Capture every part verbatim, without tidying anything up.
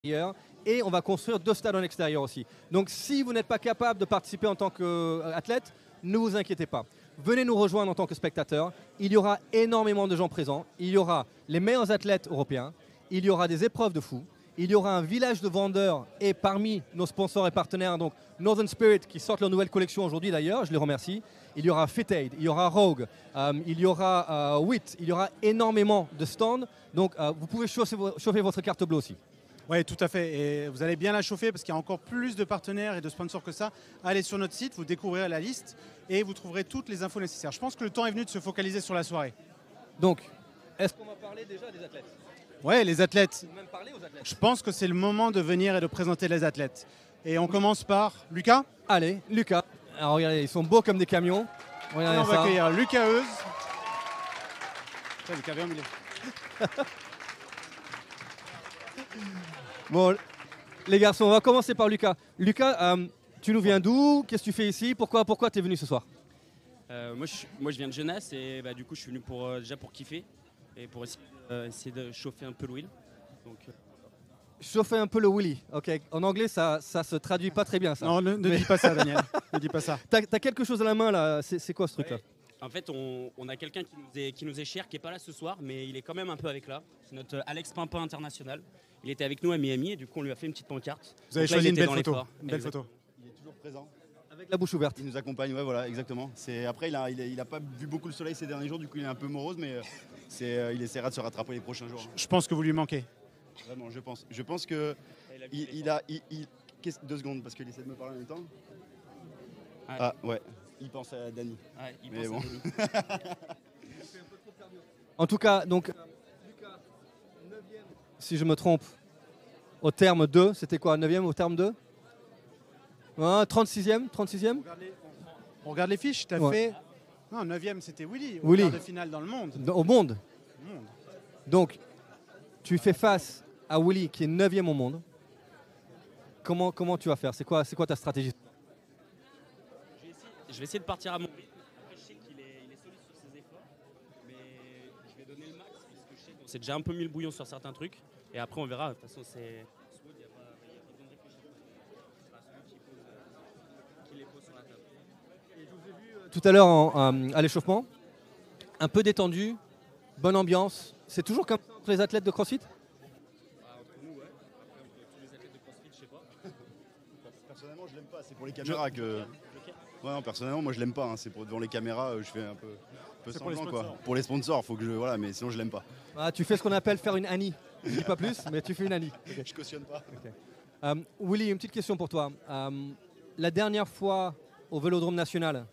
et on va construire deux stades en extérieur aussi. Donc si vous n'êtes pas capable de participer en tant qu'athlète, ne vous inquiétez pas. Venez nous rejoindre en tant que spectateur. Il y aura énormément de gens présents. Il y aura les meilleurs athlètes européens. Il y aura des épreuves de fou. Il y aura un village de vendeurs et parmi nos sponsors et partenaires, donc Northern Spirit qui sortent leur nouvelle collection aujourd'hui d'ailleurs, je les remercie. Il y aura Fit Aid, il y aura Rogue, euh, il y aura euh, W I T, il y aura énormément de stands. Donc euh, vous pouvez chauffer, chauffer votre carte bleue aussi. Oui, tout à fait. Et vous allez bien la chauffer parce qu'il y a encore plus de partenaires et de sponsors que ça. Allez sur notre site, vous découvrirez la liste et vous trouverez toutes les infos nécessaires. Je pense que le temps est venu de se focaliser sur la soirée. Donc, est-ce qu'on va parler déjà des athlètes ? Oui, les athlètes. Même parler aux athlètes. Je pense que c'est le moment de venir et de présenter les athlètes. Et on commence par Lucas. Allez, Lucas. Alors regardez, ils sont beaux comme des camions. Regardez et on ça. va accueillir Lucas Euse. Tiens, Lucas, viens au milieu. Bon, les garçons, on va commencer par Lucas. Lucas, euh, tu nous viens d'où? Qu'est-ce que tu fais ici? Pourquoi, pourquoi tu es venu ce soir? euh, moi, je, moi, je viens de Jeunesse et bah, du coup, je suis venu pour, euh, déjà pour kiffer et pour essayer, euh, essayer de chauffer un peu le wheel. Donc, euh... Chauffer un peu le wheelie. Ok. En anglais, ça, ça se traduit pas très bien, ça. Non, ne, ne Mais... dis pas ça, Daniel. Ne dis pas ça. T'as as quelque chose à la main là. C'est quoi ce truc-là? Ouais. En fait, on, on a quelqu'un qui, nous est, qui nous est cher, qui n'est pas là ce soir, mais il est quand même un peu avec là. C'est notre euh, Alex Pimpin international. Il était avec nous à Miami et du coup, on lui a fait une petite pancarte. Vous avez Donc là, choisi il une était belle dans photo. l'effort. Une belle Exactement. photo. Il est toujours présent. Avec la bouche ouverte. Il nous accompagne, ouais, voilà, exactement. Après, il n'a il a, il a pas vu beaucoup le soleil ces derniers jours, du coup, il est un peu morose, mais c'est, euh, il essaiera de se rattraper les prochains jours. Je pense que vous lui manquez. Vraiment, je pense. Je pense que il, il a, il, il, deux secondes, parce qu'il essaie de me parler en même temps. Ouais. Ah ouais, il pense à Dany. Ouais, il Mais pense bon. à Denis. En tout cas, donc, Lucas, neuvième, si je me trompe, au terme deux, c'était quoi, neuvième au terme deux? Ouais, trente-sixième, trente-sixième. On regarde les, on regarde les fiches, tu as Ouais. fait... Non, neuvième, c'était Willy, au Willy. quart de finale dans le monde. Au monde. Au monde. Donc, tu fais face à Willy qui est neuvième au monde. Comment, comment tu vas faire? C'est quoi, c'est quoi ta stratégie? Je vais essayer- Je vais essayer de partir à mon rythme. Après, je sais qu'il est, il est solide sur ses efforts, mais je vais donner le max puisque je sais qu'on s'est déjà un peu mis le bouillon sur certains trucs. Et après, on verra. De toute façon, c'est. Sword, il n'y a pas il y a pas besoin de réfléchir. Ce sera celui qui, pose, euh, qui les pose sur la table. Tout à l'heure en- euh, à l'échauffement, un peu détendu, bonne ambiance. C'est toujours comme ça entre les athlètes de CrossFit? Bah, entre nous, ouais. Après, entre tous les athlètes de CrossFit, je sais pas. Personnellement, je l'aime pas, c'est pour les caméras que. Ouais, non, personnellement, moi je l'aime pas, hein. C'est pour devant les caméras, euh, je fais un peu, un peu C'est pour les semblant, quoi. sponsors. Pour les sponsors, faut que je. Voilà, mais sinon je l'aime pas. Ah, tu fais ce qu'on appelle faire une Annie. Je dis pas plus, mais tu fais une Annie. Ok. Je cautionne pas. Euh, Willy, une petite question pour toi. Euh, la dernière fois au Vélodrome National,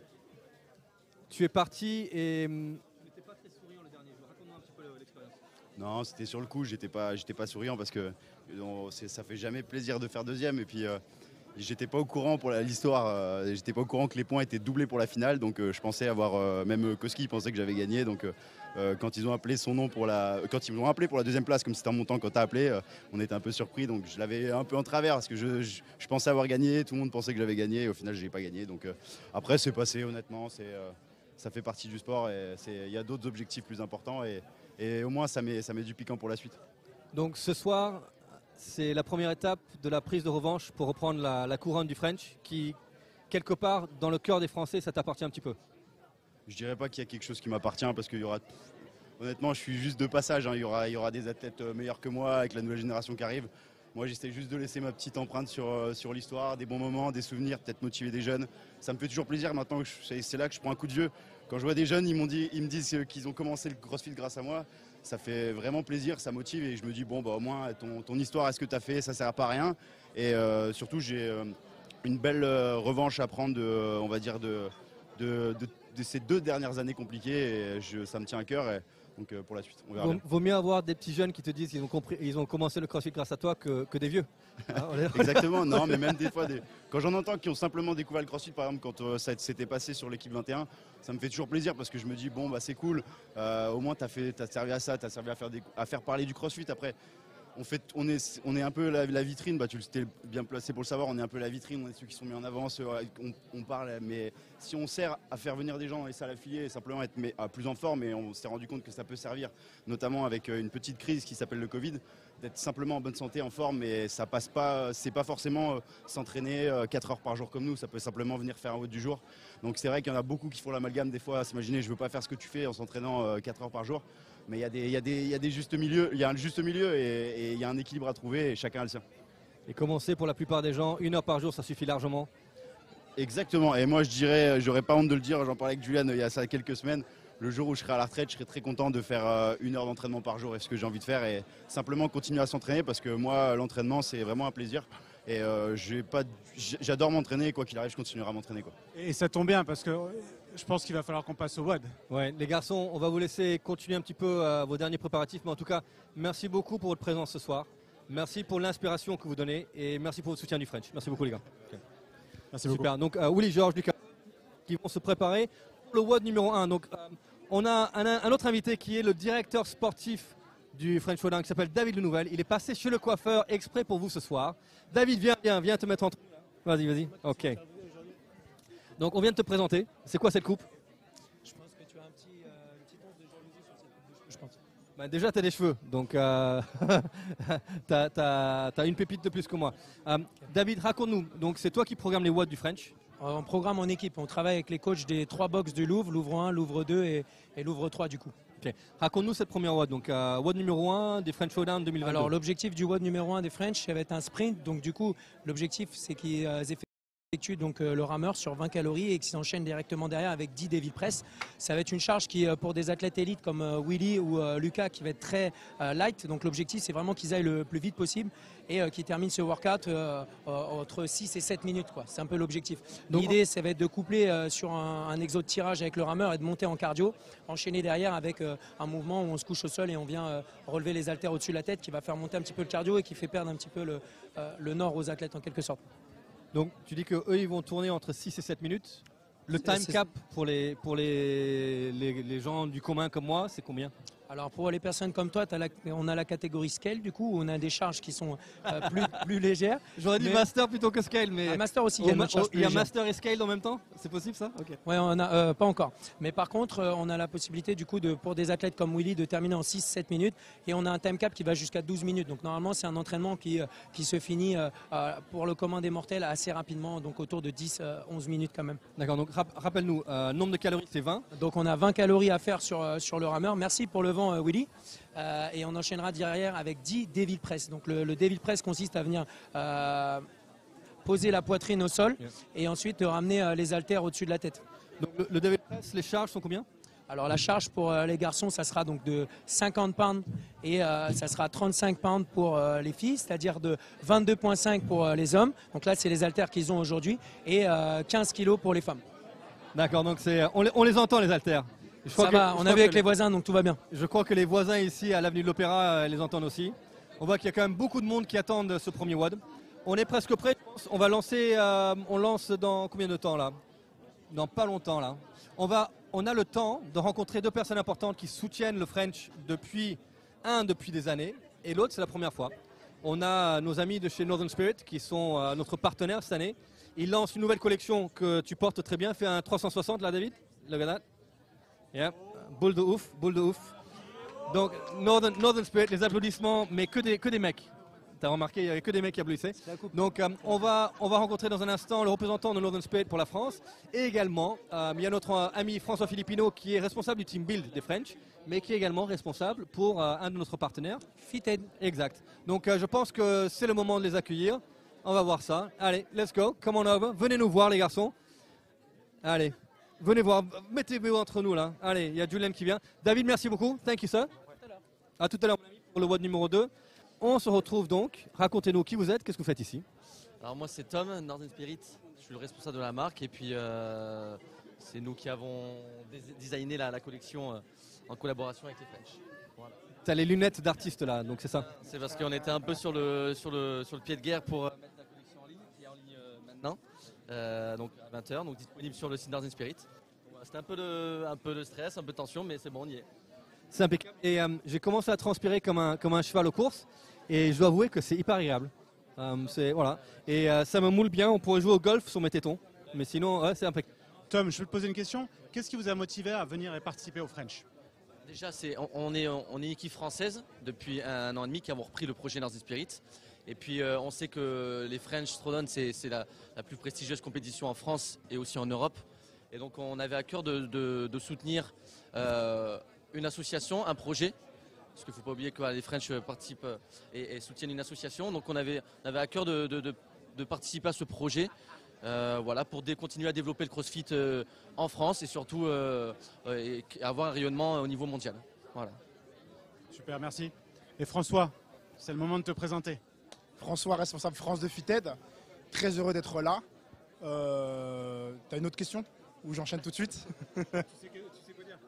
tu es parti et... hum, n'étais pas très souriant le dernier jour. Raconte-moi un petit peu l'expérience. Non, c'était sur le coup, j'étais pas, j'étais pas souriant parce que on- c'est- ça fait jamais plaisir de faire deuxième et puis euh, j'étais pas au courant pour la- l'histoire, euh, j'étais pas au courant que les points étaient doublés pour la finale, donc euh, je pensais avoir euh, même Koski pensait que j'avais gagné, donc euh, euh, quand ils ont appelé son nom pour la, quand ils m'ont appelé pour la deuxième place comme c'était en montant quand t'as appelé, euh, on était un peu surpris, donc je l'avais un peu en travers parce que je, je- je pensais avoir gagné, tout le monde pensait que j'avais gagné et au final j'ai pas gagné, donc euh, après c'est passé honnêtement, c'est euh, ça fait partie du sport et c'est- il y a d'autres objectifs plus importants et, et au moins ça met, ça met du piquant pour la suite. Donc ce soir, c'est la première étape de la prise de revanche pour reprendre la, la couronne du French qui, quelque part, dans le cœur des Français, ça t'appartient un petit peu. Je dirais pas qu'il y a quelque chose qui m'appartient parce qu'il y aura. Honnêtement, je suis juste de passage. Hein. Il y aura, il y aura des athlètes euh, meilleurs que moi avec la nouvelle génération qui arrive. Moi, j'essaie juste de laisser ma petite empreinte sur, euh, sur l'histoire, des bons moments, des souvenirs, peut-être motiver des jeunes. Ça me fait toujours plaisir maintenant. que je- C'est c'est là que je prends un coup de vieux. Quand je vois des jeunes, ils, m'ont dit, ils me disent euh, qu'ils ont commencé le CrossFit grâce à moi. Ça fait vraiment plaisir, ça motive et je me dis bon bah au moins ton, ton histoire, est-ce que tu as fait, ça sert à pas à rien. Et euh, surtout j'ai euh, une belle euh, revanche à prendre de, euh, on va dire de, de, de- de ces deux dernières années compliquées et je- ça me tient à cœur et donc euh, pour la suite on verra Vaut, bien. vaut mieux avoir des petits jeunes qui te disent qu'ils ont, compris, ils ont commencé le CrossFit grâce à toi que, que des vieux. Hein, on est- Exactement, non mais même des fois des- quand j'en entends qui ont simplement découvert le CrossFit par exemple quand euh, ça s'était passé sur l'équipe vingt et un, ça me fait toujours plaisir parce que je me dis bon bah c'est cool, euh, au moins t'as fait, t'as servi à ça, t'as servi à faire, des- à faire parler du CrossFit après. on, fait, on, est, on est un peu la, la vitrine, bah, tu étais bien placé pour le savoir, on est un peu la vitrine, on est ceux qui sont mis en avant, ceux, on, on parle, mais si on sert à faire venir des gens dans les salles affiliées et simplement être mais, à plus en forme, et on s'est rendu compte que ça peut servir, notamment avec une petite crise qui s'appelle le Covid, d'être simplement en bonne santé, en forme, mais ça passe pas, c'est pas forcément euh, s'entraîner euh, quatre heures par jour comme nous, ça peut simplement venir faire un haut du jour. Donc c'est vrai qu'il y en a beaucoup qui font l'amalgame des fois à s'imaginer je veux pas faire ce que tu fais en s'entraînant euh, quatre heures par jour. Mais il y a des, il y a des, il y a des justes milieux, il y a un juste milieu et, et il y a un équilibre à trouver et chacun a le sien. Et comme on sait, pour la plupart des gens, une heure par jour, ça suffit largement. Exactement. Et moi, je dirais, j'aurais pas honte de le dire, j'en parlais avec Julian il y a ça quelques semaines. Le jour où je serai à la retraite, je serai très content de faire euh, une heure d'entraînement par jour et ce que j'ai envie de faire et simplement continuer à s'entraîner parce que moi, l'entraînement, c'est vraiment un plaisir. Et euh, j'adore m'entraîner et quoi qu'il arrive, je continuerai à m'entraîner. Et ça tombe bien parce que je pense qu'il va falloir qu'on passe au W O D. Ouais, les garçons, on va vous laisser continuer un petit peu euh, vos derniers préparatifs. Mais en tout cas, merci beaucoup pour votre présence ce soir. Merci pour l'inspiration que vous donnez et merci pour votre soutien du French. Merci beaucoup les gars. Okay. Merci Super. beaucoup. Donc euh, Willy, Georges, Lucas qui vont se préparer pour le W O D numéro un. Donc, euh, on a un, un autre invité qui est le directeur sportif du French Showdown qui s'appelle David Lenouvelle. Il est passé chez le coiffeur exprès pour vous ce soir. David, viens, viens, viens te mettre entre. Vas-y, vas-y. Ok. Donc on vient de te présenter. C'est quoi cette coupe? Je pense que tu as un petit, euh, une petite once de jalousie sur cette coupe de cheveux, je pense. Bah, déjà, tu as des cheveux, donc euh, tu as, as une pépite de plus que moi. Euh, David, raconte-nous. Donc c'est toi qui programmes les W O D du French? On programme en équipe. On travaille avec les coachs des trois box du Louvre, Louvre un, Louvre deux et, et Louvre trois du coup. Okay. Raconte-nous cette première W O D. Donc euh, W O D numéro un des French Showdown deux mille vingt-deux. Alors l'objectif du W O D numéro un des French, ça va être un sprint. Donc du coup, l'objectif c'est qu'ils euh, effectuent donc, euh, le rameur sur vingt calories et qu'ils s'enchaînent directement derrière avec dix Devil Press. Ça va être une charge qui, euh, pour des athlètes élites comme euh, Willy ou euh, Lucas, qui va être très euh, light. Donc l'objectif c'est vraiment qu'ils aillent le plus vite possible et euh, qu'ils terminent ce workout euh, euh, entre six et sept minutes. C'est un peu l'objectif. L'idée ça va être de coupler euh, sur un, un exo de tirage avec le rameur et de monter en cardio, enchaîner derrière avec euh, un mouvement où on se couche au sol et on vient euh, relever les haltères au-dessus de la tête qui va faire monter un petit peu le cardio et qui fait perdre un petit peu le, euh, le nord aux athlètes en quelque sorte. Donc tu dis qu'eux ils vont tourner entre six et sept minutes. Le time cap pour les, pour les, les, les gens du commun comme moi, c'est combien? Alors pour les personnes comme toi, la, on a la catégorie scale du coup, où on a des charges qui sont euh, plus, plus légères. J'aurais dit mais... master plutôt que scale, mais un master aussi. Il y a, ma... oh, il y a master et scale en même temps. C'est possible ça? Okay. Ouais, on a euh, pas encore. Mais par contre, euh, on a la possibilité du coup de, pour des athlètes comme Willy, de terminer en six sept minutes, et on a un time cap qui va jusqu'à douze minutes. Donc normalement, c'est un entraînement qui, euh, qui se finit euh, euh, pour le commun des mortels assez rapidement, donc autour de dix onze minutes quand même. D'accord. Donc rap rappelle-nous, euh, nombre de calories c'est vingt. Donc on a vingt calories à faire sur euh, sur le rameur. Merci pour le vent, euh, Willy. Euh, et on enchaînera derrière avec dix Devil Press. Donc le, le Devil Press consiste à venir euh, poser la poitrine au sol yes. et ensuite ramener euh, les haltères au-dessus de la tête. Donc le, le Devil Press, les charges sont combien? Alors la charge pour euh, les garçons, ça sera donc de cinquante pounds et euh, ça sera trente-cinq pounds pour euh, les filles, c'est-à-dire de vingt-deux virgule cinq pour euh, les hommes. Donc là, c'est les haltères qu'ils ont aujourd'hui et euh, quinze kilos pour les femmes. D'accord, donc on les, on les entend les haltères. Je Ça va, que, on a vu avec les voisins, donc tout va bien. Je crois que les voisins ici à l'avenue de l'Opéra les entendent aussi. On voit qu'il y a quand même beaucoup de monde qui attendent ce premier W O D. On est presque prêt. On va lancer, euh, on lance dans combien de temps là? Dans pas longtemps là. On, va, on a le temps de rencontrer deux personnes importantes qui soutiennent le French depuis, un depuis des années et l'autre c'est la première fois. On a nos amis de chez Northern Spirit qui sont euh, notre partenaire cette année. Ils lancent une nouvelle collection que tu portes très bien. Fais un trois cent soixante là David. Look at that. Yeah. Boule de ouf, boule de ouf. Donc Northern, Northern Spirit, les applaudissements, mais que des, que des mecs. Tu as remarqué, il n'y avait que des mecs qui applaudissaient. Donc euh, on, va, on va rencontrer dans un instant le représentant de Northern Spirit pour la France. Et également, euh, il y a notre euh, ami François Filippino qui est responsable du team build des French, mais qui est également responsable pour euh, un de notre partenaires. Fitted. Exact. Donc euh, je pense que c'est le moment de les accueillir. On va voir ça. Allez, let's go. Come on over. Venez nous voir les garçons. Allez. Venez voir, mettez-vous entre nous là. Allez, il y a Julian qui vient. David, merci beaucoup. Thank you, sir. À tout à l'heure, mon ami, pour le W O D numéro deux. On se retrouve donc. Racontez-nous qui vous êtes, qu'est-ce que vous faites ici? Alors moi, c'est Tom, Northern Spirit. Je suis le responsable de la marque. Et puis, euh, c'est nous qui avons designé la, la collection euh, en collaboration avec les French. Voilà. Tu as les lunettes d'artiste là, donc c'est ça? C'est parce qu'on était un peu sur le, sur, le, sur le pied de guerre pour euh, mettre la collection en ligne, qui est en ligne euh, maintenant. Euh, donc à vingt heures, donc disponible sur le site Northern Spirit. Voilà, c'était un peu, de, un peu de stress, un peu de tension, mais c'est bon, on y est. C'est impeccable. Et euh, j'ai commencé à transpirer comme un, comme un cheval aux courses. Et je dois avouer que c'est hyper agréable. Euh, c'est, voilà. Et euh, ça me moule bien, on pourrait jouer au golf sur mes tétons. Mais sinon, ouais, c'est impeccable. Tom, je vais te poser une question. Qu'est-ce qui vous a motivé à venir et participer au French? Déjà, c'est, on, on est, on est une équipe française depuis un an et demi qui avons repris le projet Northern Spirit. Et puis euh, on sait que les French Throwdown, c'est, c'est la, la plus prestigieuse compétition en France et aussi en Europe. Et donc on avait à cœur de, de, de soutenir euh, une association, un projet. Parce qu'il ne faut pas oublier que voilà, les French participent et, et soutiennent une association. Donc on avait, on avait à cœur de, de, de, de participer à ce projet. Euh, voilà, pour dé- continuer à développer le CrossFit euh, en France et surtout euh, euh, et avoir un rayonnement au niveau mondial. Voilà. Super, merci. Et François, c'est le moment de te présenter. François, responsable France de Fitted. Très heureux d'être là. Euh, T'as une autre question ou j'enchaîne tout de suite? Tu sais, que, tu sais quoi dire?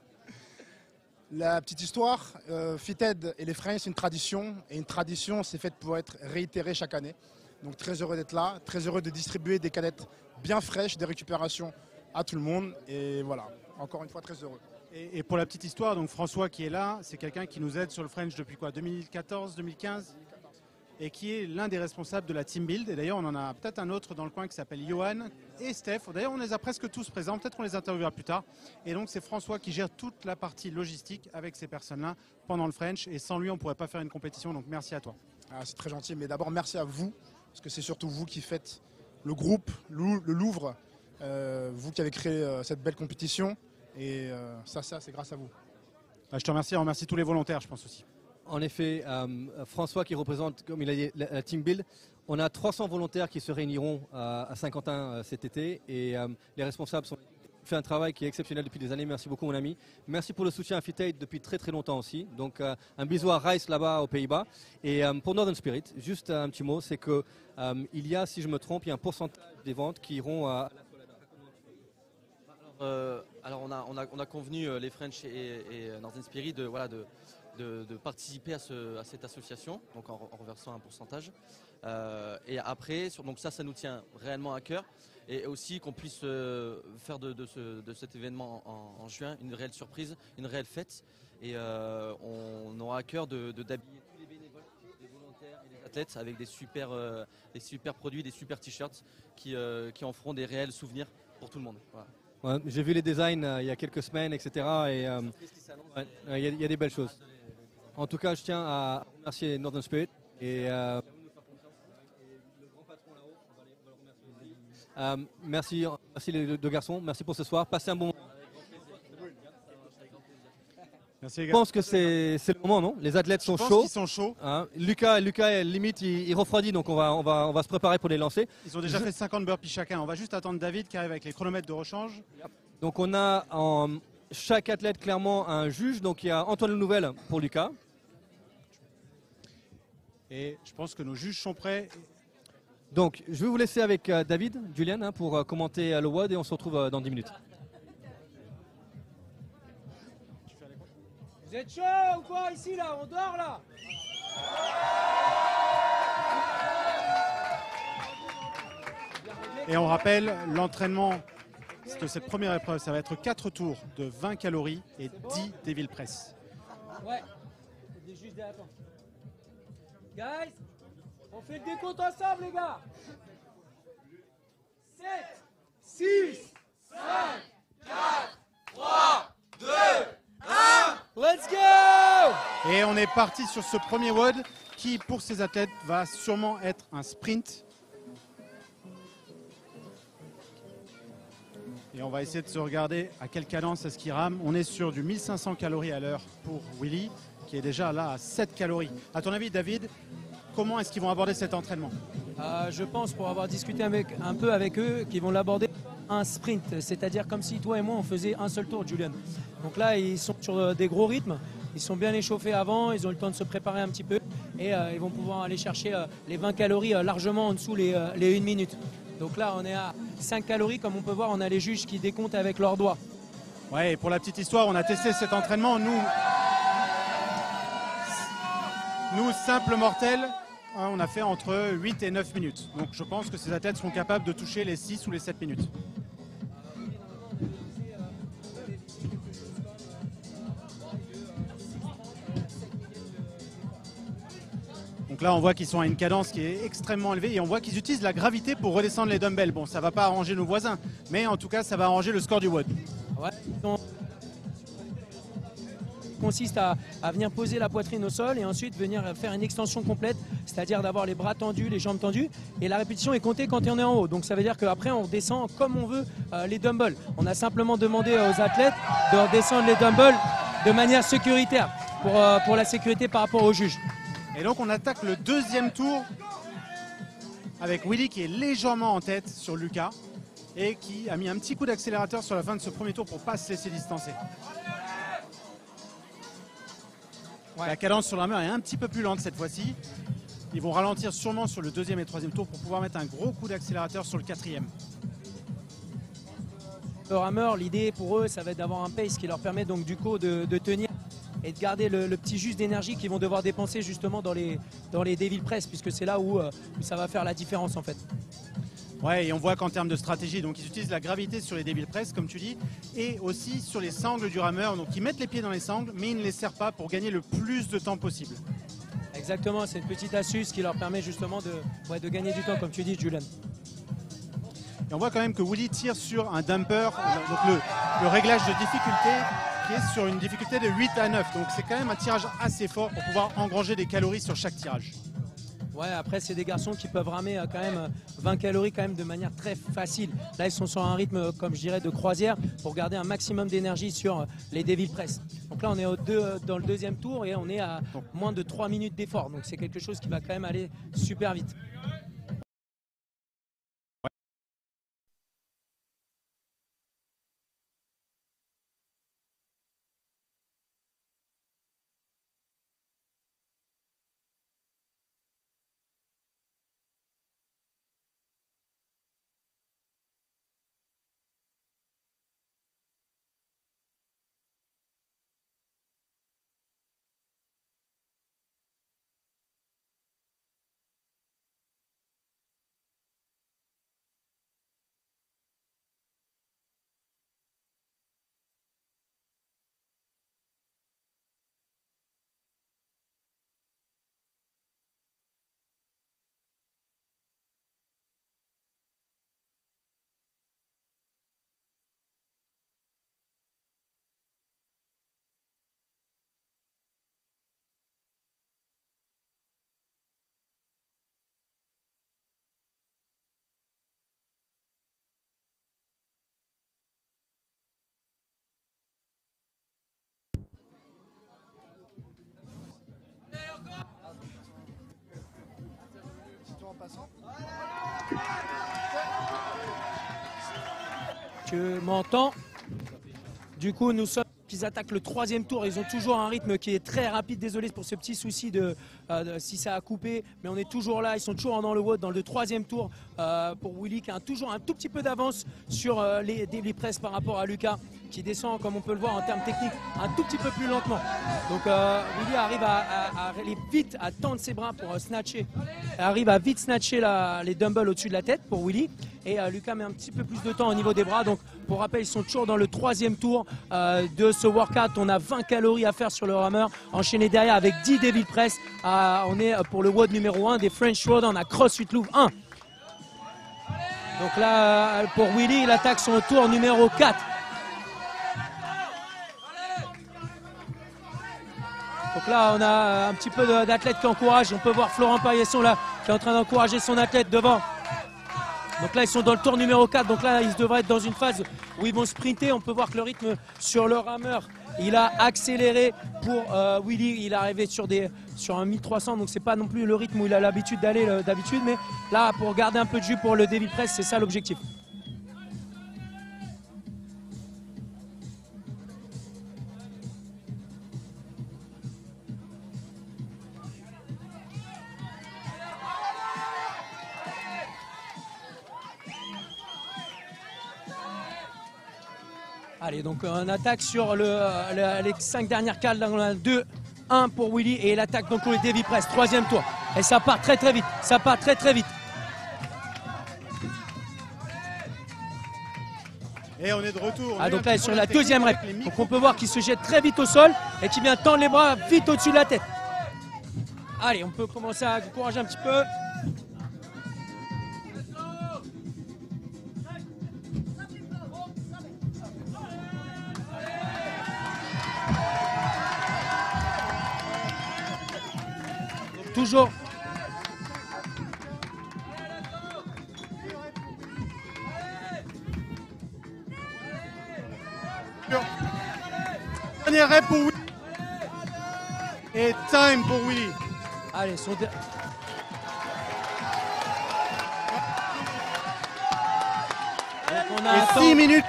La petite histoire, euh, Fitted et les French, c'est une tradition. Et une tradition, c'est fait pour être réitérée chaque année. Donc très heureux d'être là, très heureux de distribuer des canettes bien fraîches, des récupérations à tout le monde. Et voilà, encore une fois très heureux. Et, et pour la petite histoire, donc François qui est là, c'est quelqu'un qui nous aide sur le French depuis quoi, deux mille quatorze, deux mille quinze, et qui est l'un des responsables de la Team Build. Et d'ailleurs, on en a peut-être un autre dans le coin qui s'appelle Johan et Steph. D'ailleurs, on les a presque tous présents, peut-être qu'on les interviewera plus tard. Et donc, c'est François qui gère toute la partie logistique avec ces personnes-là pendant le French. Et sans lui, on ne pourrait pas faire une compétition. Donc, merci à toi. Ah, c'est très gentil, mais d'abord merci à vous, parce que c'est surtout vous qui faites le groupe, le Louvre, euh, vous qui avez créé euh, cette belle compétition. Et euh, ça, ça c'est grâce à vous. Bah, je te remercie, on remercie tous les volontaires, je pense aussi. En effet, euh, François qui représente, comme il a dit, la, la Team Build, on a trois cents volontaires qui se réuniront à, à Saint-Quentin euh, cet été et euh, les responsables sont fait un travail qui est exceptionnel depuis des années. Merci beaucoup mon ami. Merci pour le soutien à FitAid depuis très très longtemps aussi. Donc euh, un bisou à Rice là-bas aux Pays-Bas. Et euh, pour Northern Spirit, juste un petit mot, c'est que euh, il y a, si je me trompe, il y a un pourcentage des ventes qui iront à Euh, alors on a, on, a, on a convenu euh, les French et, et Northern Spirit de, voilà, de, de, de participer à, ce, à cette association, donc en, en reversant un pourcentage. Euh, et après, sur, donc ça, ça nous tient réellement à cœur. Et aussi qu'on puisse euh, faire de, de, ce, de cet événement en, en juin une réelle surprise, une réelle fête. Et euh, on aura à cœur de, de, d'habiller tous les bénévoles, les volontaires et les athlètes avec des super, euh, des super produits, des super t-shirts qui, euh, qui en feront des réels souvenirs pour tout le monde. Voilà. Ouais, j'ai vu les designs euh, il y a quelques semaines, et cetera. Et euh, ouais, il ouais, y, y a des belles choses. En tout cas, je tiens à remercier Northern Spirit et euh, euh, merci, merci les deux garçons, merci pour ce soir. Passez un bon moment. Merci les Je gars. pense que c'est, c'est le moment, non? Les athlètes sont Je pense chauds. qu'ils sont chauds. Hein, Lucas, Lucas, limite, il, il refroidit, donc on va, on, va, on va se préparer pour les lancer. Ils ont déjà Je- fait cinquante burpees chacun. On va juste attendre David qui arrive avec les chronomètres de rechange. Donc on a en chaque athlète clairement un juge. Donc il y a Antoine Lenouvelle pour Lucas. Et je pense que nos juges sont prêts. Donc je vais vous laisser avec euh, David, Julian, hein, pour euh, commenter euh, le W O D et on se retrouve euh, dans dix minutes. Vous êtes chaud ou quoi ici là? On dort là? Et on rappelle l'entraînement de cette première épreuve. Ça va être quatre tours de vingt calories et dix Devil Press. Ouais. Des juste derrière toi. Guys, on fait le décompte ensemble les gars. sept, six, cinq, quatre, trois, deux, un. Let's go! Et on est parti sur ce premier W O D qui, pour ces athlètes, va sûrement être un sprint. Et on va essayer de se regarder à quelle cadence est-ce qu'il rame. On est sur du mille cinq cents calories à l'heure pour Willy, qui est déjà là à sept calories. À ton avis, David, comment est-ce qu'ils vont aborder cet entraînement? Euh, je pense, pour avoir discuté avec, un peu avec eux, qu'ils vont l'aborder un sprint, c'est-à-dire comme si toi et moi on faisait un seul tour, Julian. Donc là, ils sont sur euh, des gros rythmes, ils sont bien échauffés avant, ils ont le temps de se préparer un petit peu et euh, ils vont pouvoir aller chercher euh, les vingt calories euh, largement en dessous les, euh, les une minute. Donc là, on est à cinq calories, comme on peut voir, on a les juges qui décomptent avec leurs doigts. Ouais, et pour la petite histoire, on a testé cet entraînement. Nous, nous simples mortels, hein, on a fait entre huit et neuf minutes. Donc je pense que ces athlètes seront capables de toucher les six ou les sept minutes. Donc Donc là, on voit qu'ils sont à une cadence qui est extrêmement élevée et on voit qu'ils utilisent la gravité pour redescendre les dumbbells. Bon, ça ne va pas arranger nos voisins, mais en tout cas, ça va arranger le score du W O D. Ouais. Donc, consiste à, à venir poser la poitrine au sol et ensuite venir faire une extension complète, c'est-à-dire d'avoir les bras tendus, les jambes tendues, et la répétition est comptée quand on est en haut. Donc ça veut dire qu'après on descend comme on veut euh, les dumbbells. On a simplement demandé aux athlètes de redescendre les dumbbells de manière sécuritaire pour, euh, pour la sécurité par rapport aux juges. Et donc on attaque le deuxième tour avec Willy qui est légèrement en tête sur Lucas et qui a mis un petit coup d'accélérateur sur la fin de ce premier tour pour ne pas se laisser distancer. Ouais. La cadence sur la rameur est un petit peu plus lente cette fois-ci. Ils vont ralentir sûrement sur le deuxième et troisième tour pour pouvoir mettre un gros coup d'accélérateur sur le quatrième. Le rameur, l'idée pour eux, ça va être d'avoir un pace qui leur permet donc du coup de, de tenir et de garder le, le petit juste d'énergie qu'ils vont devoir dépenser justement dans les, dans les Devil Press, puisque c'est là où, euh, où ça va faire la différence en fait. Ouais, et on voit qu'en termes de stratégie, donc ils utilisent la gravité sur les Devil Press, comme tu dis, et aussi sur les sangles du rameur. Donc ils mettent les pieds dans les sangles, mais ils ne les serrent pas pour gagner le plus de temps possible. Exactement, c'est une petite astuce qui leur permet justement de, ouais, de gagner du temps, comme tu dis, Julian. Et on voit quand même que Willy tire sur un dumper, donc le, le réglage de difficulté qui est sur une difficulté de huit à neuf. Donc c'est quand même un tirage assez fort pour pouvoir engranger des calories sur chaque tirage. Ouais, après c'est des garçons qui peuvent ramer euh, quand même euh, vingt calories quand même de manière très facile. Là ils sont sur un rythme euh, comme je dirais de croisière pour garder un maximum d'énergie sur euh, les Devil Press. Donc là on est au deux, euh, dans le deuxième tour et on est à moins de trois minutes d'effort. Donc c'est quelque chose qui va quand même aller super vite. Tu m'entends? Du coup, nous sommes. Ils attaquent le troisième tour. Ils ont toujours un rythme qui est très rapide. Désolé pour ce petit souci de, euh, de si ça a coupé, mais on est toujours là. Ils sont toujours dans le W O D dans le troisième tour euh, pour Willy qui a toujours un tout petit peu d'avance sur euh, les Devil Press par rapport à Lucas qui descend, comme on peut le voir en termes techniques, un tout petit peu plus lentement. Donc euh, Willy arrive à, à, à aller vite à tendre ses bras pour euh, snatcher. Arrive à vite snatcher la, les dumbbells au-dessus de la tête pour Willy. Et euh, Lucas met un petit peu plus de temps au niveau des bras. Donc pour rappel, ils sont toujours dans le troisième tour euh, de ce workout. On a vingt calories à faire sur le rameur. Enchaîné derrière avec dix Devil Press. Euh, on est pour le W O D numéro un des French Throwdown à CrossFit Louvre un. Donc là, pour Willy, il attaque son tour numéro quatre. Donc là, on a un petit peu d'athlètes qui encouragent. On peut voir Florent Paillasson là, qui est en train d'encourager son athlète devant. Donc là, ils sont dans le tour numéro quatre. Donc là, ils devraient être dans une phase où ils vont sprinter. On peut voir que le rythme sur le rameur, il a accéléré pour euh, Willy. Il est arrivé sur, des, sur un mille trois cents. Donc, ce n'est pas non plus le rythme où il a l'habitude d'aller euh, d'habitude. Mais là, pour garder un peu de jus pour le Devil Press, c'est ça l'objectif. Allez, donc on attaque sur le, le, les cinq dernières cales. On a deux un pour Willy et il attaque donc pour les Devil Press. Troisième tour. Et ça part très très vite. Ça part très très vite. Et on est de retour. Ah, donc là, sur la deuxième rep. Donc on peut voir qu'il se jette très vite au sol et qu'il vient tendre les bras vite au-dessus de la tête. Allez, on peut commencer à encourager un petit peu. Donc, toujours. Dernier rep pour Willy. Et time pour Willy. Allez, son der- Donc, on a un Et temps. six minutes.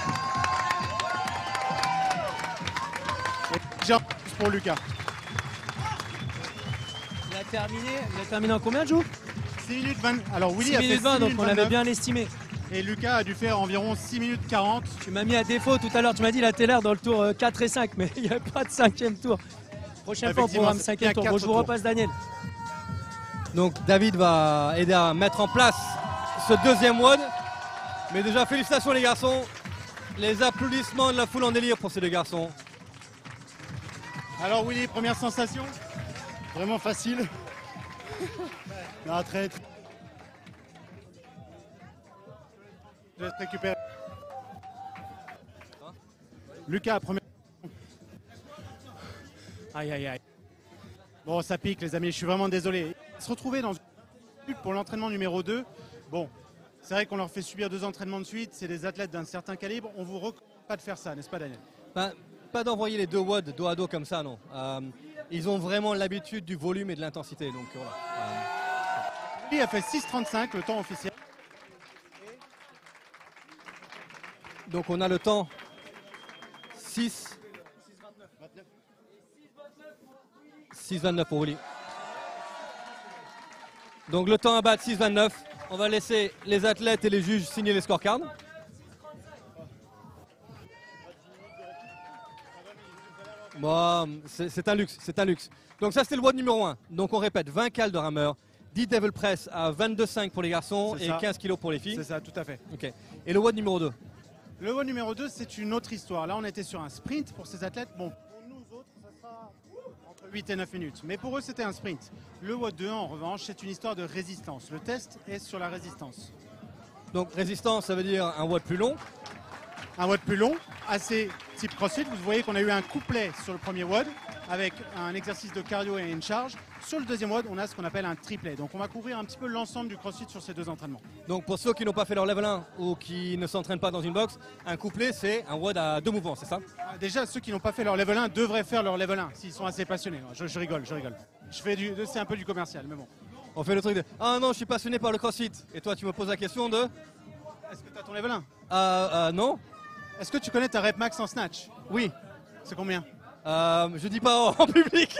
Et déjà pour Lucas. Il a terminé. Il a terminé en combien de jours? six minutes vingt. Alors Willy six a fait minutes vingt, six donc minutes on avait vingt-neuf. bien estimé. Et Lucas a dû faire environ six minutes quarante. Tu m'as mis à défaut tout à l'heure, tu m'as dit la Taylor dans le tour euh, quatre et cinq, mais il n'y a pas de cinquième tour. Prochaine fois, on Effectivement, programme c'est cinquième bien tour. Bon, quatre je vous tours. repasse Daniel. Donc David va aider à mettre en place ce deuxième WOD. Mais déjà, félicitations les garçons. Les applaudissements de la foule en délire pour ces deux garçons. Alors Willy, première sensation? Vraiment facile. Non, très, très- Je vais te récupérer. Lucas, première. Aïe aïe aïe. Bon, ça pique les amis, je suis vraiment désolé. Se retrouver dans une lutte pour l'entraînement numéro deux. Bon, c'est vrai qu'on leur fait subir deux entraînements de suite, c'est des athlètes d'un certain calibre. On vous recommande pas de faire ça, n'est-ce pas Daniel? Ben, pas d'envoyer les deux WOD dos à dos comme ça, non. Euh, ils ont vraiment l'habitude du volume et de l'intensité. Donc voilà. Euh, Lui a fait six trente-cinq, le temps officiel. donc on a le temps six vingt-neuf pour Willy. Donc le temps à battre six vingt-neuf. On va laisser les athlètes et les juges signer les scorecards. Bon, c'est c'est un luxe, c'est un luxe. Donc ça c'était le WOD numéro un. Donc on répète, vingt cales de rameur, dix devil press à vingt-deux virgule cinq pour les garçons C'est et ça. quinze kilos pour les filles. C'est ça, tout à fait. Ok. Et le WOD numéro deux. Le WOD numéro deux, c'est une autre histoire. Là, on était sur un sprint pour ces athlètes. Bon, pour nous autres, ça sera entre huit et neuf minutes. Mais pour eux, c'était un sprint. Le WOD deux, en revanche, c'est une histoire de résistance. Le test est sur la résistance. Donc résistance, ça veut dire un WOD plus long. Un WOD plus long, assez type CrossFit. Vous voyez qu'on a eu un couplet sur le premier WOD avec un exercice de cardio et une charge. Sur le deuxième WOD, on a ce qu'on appelle un triplet. Donc on va couvrir un petit peu l'ensemble du CrossFit sur ces deux entraînements. Donc pour ceux qui n'ont pas fait leur level un ou qui ne s'entraînent pas dans une box, un couplet c'est un WOD à deux mouvements, c'est ça? Ah, déjà, ceux qui n'ont pas fait leur level un devraient faire leur level un s'ils sont assez passionnés. Je, je rigole, je rigole. Je fais du, c'est un peu du commercial, mais bon. On fait le truc de ah non, je suis passionné par le CrossFit. Et toi tu me poses la question de Est-ce que tu as ton level un? euh, euh, non. Est-ce que tu connais ta rep max en snatch? Oui. C'est combien? Euh, je dis pas en public.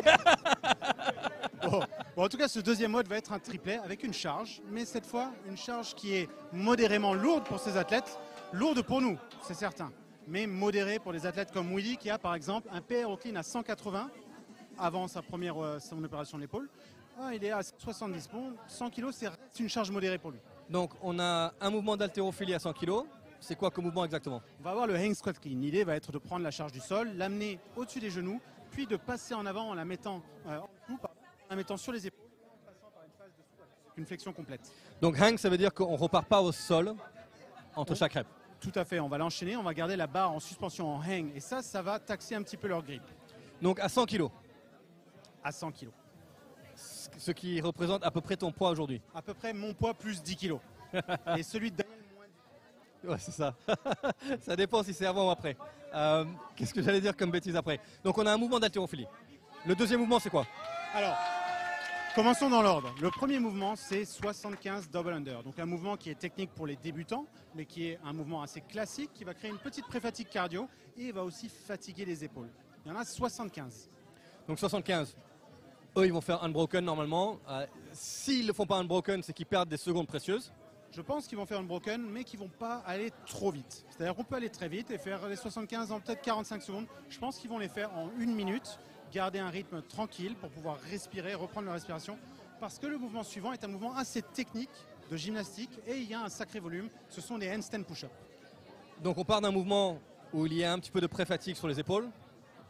Bon. Bon, en tout cas, ce deuxième mode va être un triplet avec une charge, mais cette fois, une charge qui est modérément lourde pour ces athlètes. Lourde pour nous, c'est certain, mais modérée pour les athlètes comme Willy, qui a par exemple un P R au clean à cent quatre-vingts avant sa première euh, son opération de l'épaule. Ah, il est à soixante-dix. Bon, cent kilos, c'est une charge modérée pour lui. Donc on a un mouvement d'haltérophilie à cent kilos. C'est quoi comme mouvement exactement? On va avoir le hang squat clean. L'idée va être de prendre la charge du sol, l'amener au-dessus des genoux, puis de passer en avant en la mettant euh, en dessous, en la mettant sur les épaules, en passant par une phase de squat. Une flexion complète. Donc hang, ça veut dire qu'on repart pas au sol entre chaque rep. Tout à fait, on va l'enchaîner, on va garder la barre en suspension en hang. Et ça, ça va taxer un petit peu leur grip. Donc à cent kilos, À cent kilos. ce qui représente à peu près ton poids aujourd'hui. À peu près mon poids plus dix kilos. Et celui de Daniel, moins dix. Ouais, c'est ça. Ça dépend si c'est avant ou après. Euh, Qu'est-ce que j'allais dire comme bêtise après? Donc on a un mouvement d'haltérophilie. Le deuxième mouvement c'est quoi? Alors, commençons dans l'ordre. Le premier mouvement, c'est soixante-quinze double under. Donc un mouvement qui est technique pour les débutants, mais qui est un mouvement assez classique, qui va créer une petite pré-fatigue cardio et va aussi fatiguer les épaules. Il y en a soixante-quinze. Donc soixante-quinze. Eux ils vont faire unbroken normalement. Euh, S'ils ne font pas unbroken, c'est qu'ils perdent des secondes précieuses. Je pense qu'ils vont faire une broken, mais qu'ils ne vont pas aller trop vite. C'est-à-dire qu'on peut aller très vite et faire les soixante-quinze en peut-être quarante-cinq secondes. Je pense qu'ils vont les faire en une minute, garder un rythme tranquille pour pouvoir respirer, reprendre leur respiration. Parce que le mouvement suivant est un mouvement assez technique de gymnastique et il y a un sacré volume. Ce sont des handstand push-up. Donc on part d'un mouvement où il y a un petit peu de pré-fatigue sur les épaules.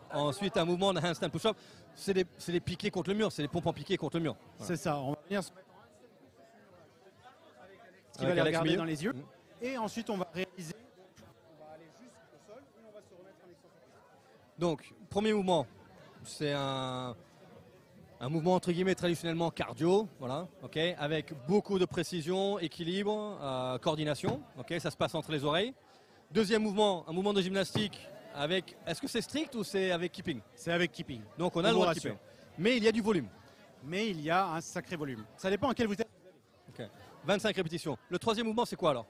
Ensuite, un mouvement de handstand push-up. C'est des, c'est des piquets contre le mur, c'est des pompes en piqué contre le mur. Voilà. C'est ça. On va venir se mettre en qui va Avec les Alex regarder Milieu. dans les yeux. Mmh. Et ensuite, on va réaliser. On va aller jusqu'au sol et on va se remettre en extension. Donc, premier mouvement, c'est un, un mouvement entre guillemets traditionnellement cardio, voilà, ok, avec beaucoup de précision, équilibre, euh, coordination, ok, ça se passe entre les oreilles. Deuxième mouvement, un mouvement de gymnastique avec, est-ce que c'est strict ou c'est avec keeping? C'est avec keeping. Donc on a On le vous droit de rassure. keeper. Mais il y a du volume. Mais il y a un sacré volume. Ça dépend à quel vous êtes. Ok. vingt-cinq répétitions. Le troisième mouvement, c'est quoi alors?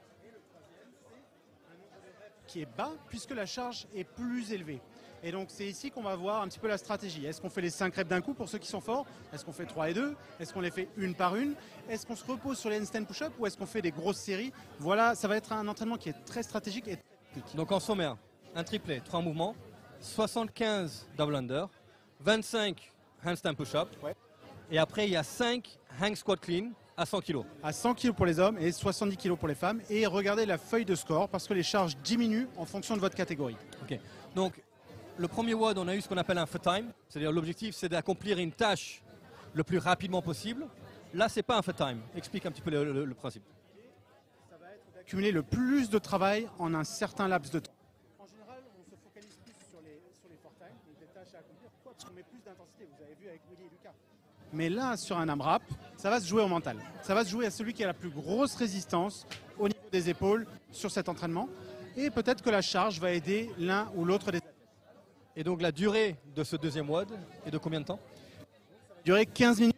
Qui est bas puisque la charge est plus élevée. Et donc c'est ici qu'on va voir un petit peu la stratégie. Est-ce qu'on fait les cinq reps d'un coup pour ceux qui sont forts? Est-ce qu'on fait trois et deux? Est-ce qu'on les fait une par une? Est-ce qu'on se repose sur les handstand push-up ou est-ce qu'on fait des grosses séries? Voilà, ça va être un entraînement qui est très stratégique et technique. Donc en sommaire, un triplet, trois mouvements, soixante-quinze double under, vingt-cinq handstand push-up, Ouais. et après il y a cinq hang squat clean à cent kilos. À cent kilos pour les hommes et soixante-dix kilos pour les femmes. Et regardez la feuille de score parce que les charges diminuent en fonction de votre catégorie. Ok. Donc le premier W O D, on a eu ce qu'on appelle un fat time, c'est-à-dire l'objectif c'est d'accomplir une tâche le plus rapidement possible. Là c'est pas un fat time. Explique un petit peu le, le- le principe. Accumuler le plus de travail en un certain laps de temps. En général, on se focalise plus sur les, sur les four time, donc les tâches à accomplir. Pourquoi? Parce qu'on met plus d'intensité, vous avez vu avec Willy et Lucas. Mais là, sur un AMRAP, ça va se jouer au mental. Ça va se jouer à celui qui a la plus grosse résistance au niveau des épaules sur cet entraînement. Et peut-être que la charge va aider l'un ou l'autre des athlètes. Et donc la durée de ce deuxième W O D est de combien de temps? Durer quinze minutes.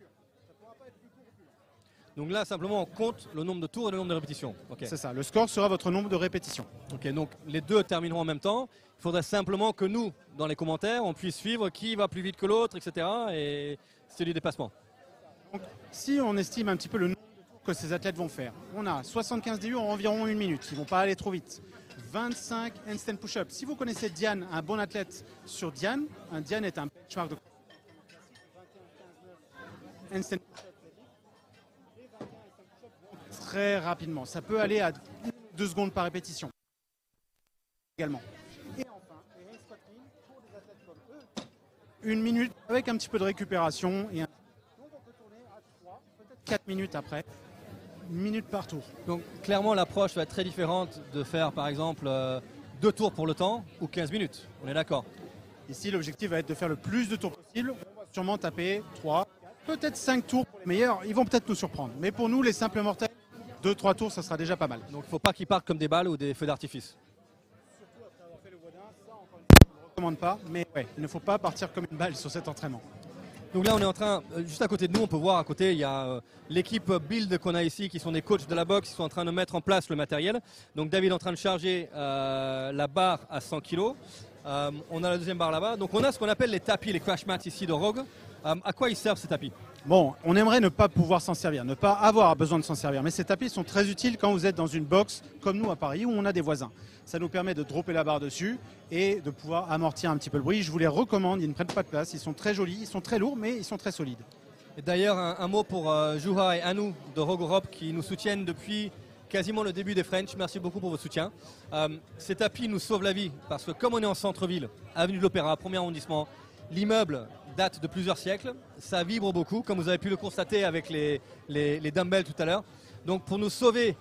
Donc là simplement on compte le nombre de tours et le nombre de répétitions. Ok. C'est ça, le score sera votre nombre de répétitions. Ok, donc les deux termineront en même temps. Il faudrait simplement que nous, dans les commentaires, on puisse suivre qui va plus vite que l'autre, et cetera. Et c'est du dépassement. Donc, si on estime un petit peu le nombre de tours que ces athlètes vont faire, on a soixante-quinze D U en environ une minute. Ils ne vont pas aller trop vite. vingt-cinq handstand push-up. Si vous connaissez Diane, un bon athlète sur Diane, un Diane est un benchmark de handstand push-up très rapidement. Ça peut aller à deux secondes par répétition. Également. Et enfin, les hang squat clean pour des athlètes comme eux, une minute avec un petit peu de récupération et un donc on peut tourner à trois, peut-être quatre minutes après, une minute par tour. Donc clairement l'approche va être très différente de faire par exemple euh, deux tours pour le temps ou quinze minutes. On est d'accord? Ici, l'objectif va être de faire le plus de tours possible. On va sûrement taper trois, peut-être cinq tours pour les meilleurs. Ils vont peut-être nous surprendre. Mais pour nous, les simples mortels, deux trois tours, ça sera déjà pas mal. Donc il ne faut pas qu'ils partent comme des balles ou des feux d'artifice. Surtout après avoir fait le Wadin, ça encore une fois, je ne le recommande pas. Mais ouais, il ne faut pas partir comme une balle sur cet entraînement. Donc là on est en train, euh, juste à côté de nous, on peut voir à côté, il y a euh, l'équipe Build qu'on a ici, qui sont des coachs de la boxe, qui sont en train de mettre en place le matériel. Donc David est en train de charger euh, la barre à cent kilos. Euh, on a la deuxième barre là-bas. Donc on a ce qu'on appelle les tapis, les crash mats ici de Rogue. Euh, à quoi ils servent ces tapis? Bon, on aimerait ne pas pouvoir s'en servir, ne pas avoir besoin de s'en servir. Mais ces tapis sont très utiles quand vous êtes dans une box comme nous à Paris où on a des voisins. Ça nous permet de dropper la barre dessus et de pouvoir amortir un petit peu le bruit. Je vous les recommande, ils ne prennent pas de place, ils sont très jolis, ils sont très lourds mais ils sont très solides. Et d'ailleurs, un, un mot pour euh, Juha et Anu de Rogue Europe qui nous soutiennent depuis quasiment le début des French. Merci beaucoup pour votre soutien. Euh, ces tapis nous sauvent la vie parce que comme on est en centre-ville, avenue de l'Opéra, premier arrondissement, l'immeuble date de plusieurs siècles. Ça vibre beaucoup, comme vous avez pu le constater avec les, les, les dumbbells tout à l'heure. Donc pour nous sauver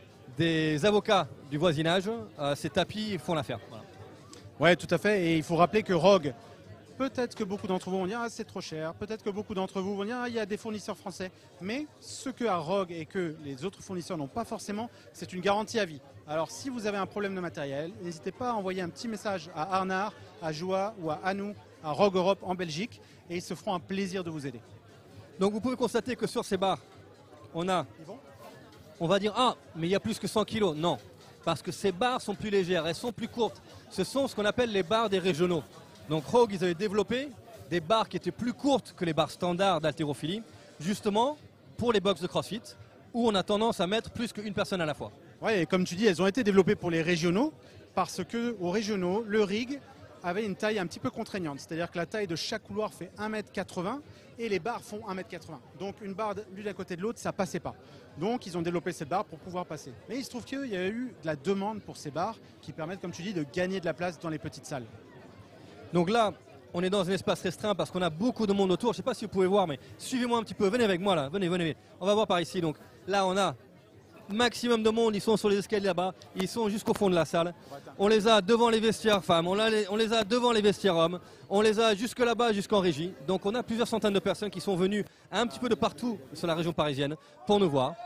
des avocats du voisinage, euh, ces tapis font l'affaire. Voilà. Ouais, tout à fait. Et il faut rappeler que Rogue, peut-être que beaucoup d'entre vous vont dire ah, c'est trop cher. Peut-être que beaucoup d'entre vous vont dire ah, il y a des fournisseurs français. Mais ce que a Rogue et que les autres fournisseurs n'ont pas forcément, c'est une garantie à vie. Alors si vous avez un problème de matériel, n'hésitez pas à envoyer un petit message à Arnard, à Joa ou à Anu, à Rogue Europe en Belgique, et ils se feront un plaisir de vous aider. Donc vous pouvez constater que sur ces barres, on a, Yvon ? on va dire ah mais il y a plus que cent kilos. Non, parce que ces barres sont plus légères, elles sont plus courtes. Ce sont ce qu'on appelle les barres des régionaux. Donc Rogue, ils avaient développé des barres qui étaient plus courtes que les barres standards d'haltérophilie, justement pour les box de CrossFit, où on a tendance à mettre plus qu'une personne à la fois. Oui, et comme tu dis, elles ont été développées pour les régionaux, parce qu'aux régionaux, le rig avait une taille un petit peu contraignante. C'est-à-dire que la taille de chaque couloir fait un mètre quatre-vingts et les barres font un mètre quatre-vingts. Donc une barre l'une à côté de l'autre, ça ne passait pas. Donc ils ont développé cette barre pour pouvoir passer. Mais il se trouve qu'il y a eu de la demande pour ces barres qui permettent, comme tu dis, de gagner de la place dans les petites salles. Donc là, on est dans un espace restreint parce qu'on a beaucoup de monde autour. Je ne sais pas si vous pouvez voir, mais suivez-moi un petit peu. Venez avec moi là. Venez, venez. On va voir par ici. Donc là, on a maximum de monde. Ils sont sur les escaliers là-bas. Ils sont jusqu'au fond de la salle. On les a devant les vestiaires femmes. On, les, on les a devant les vestiaires hommes. On les a jusque là-bas, jusqu'en régie. Donc on a plusieurs centaines de personnes qui sont venues un petit peu de partout sur la région parisienne pour nous voir.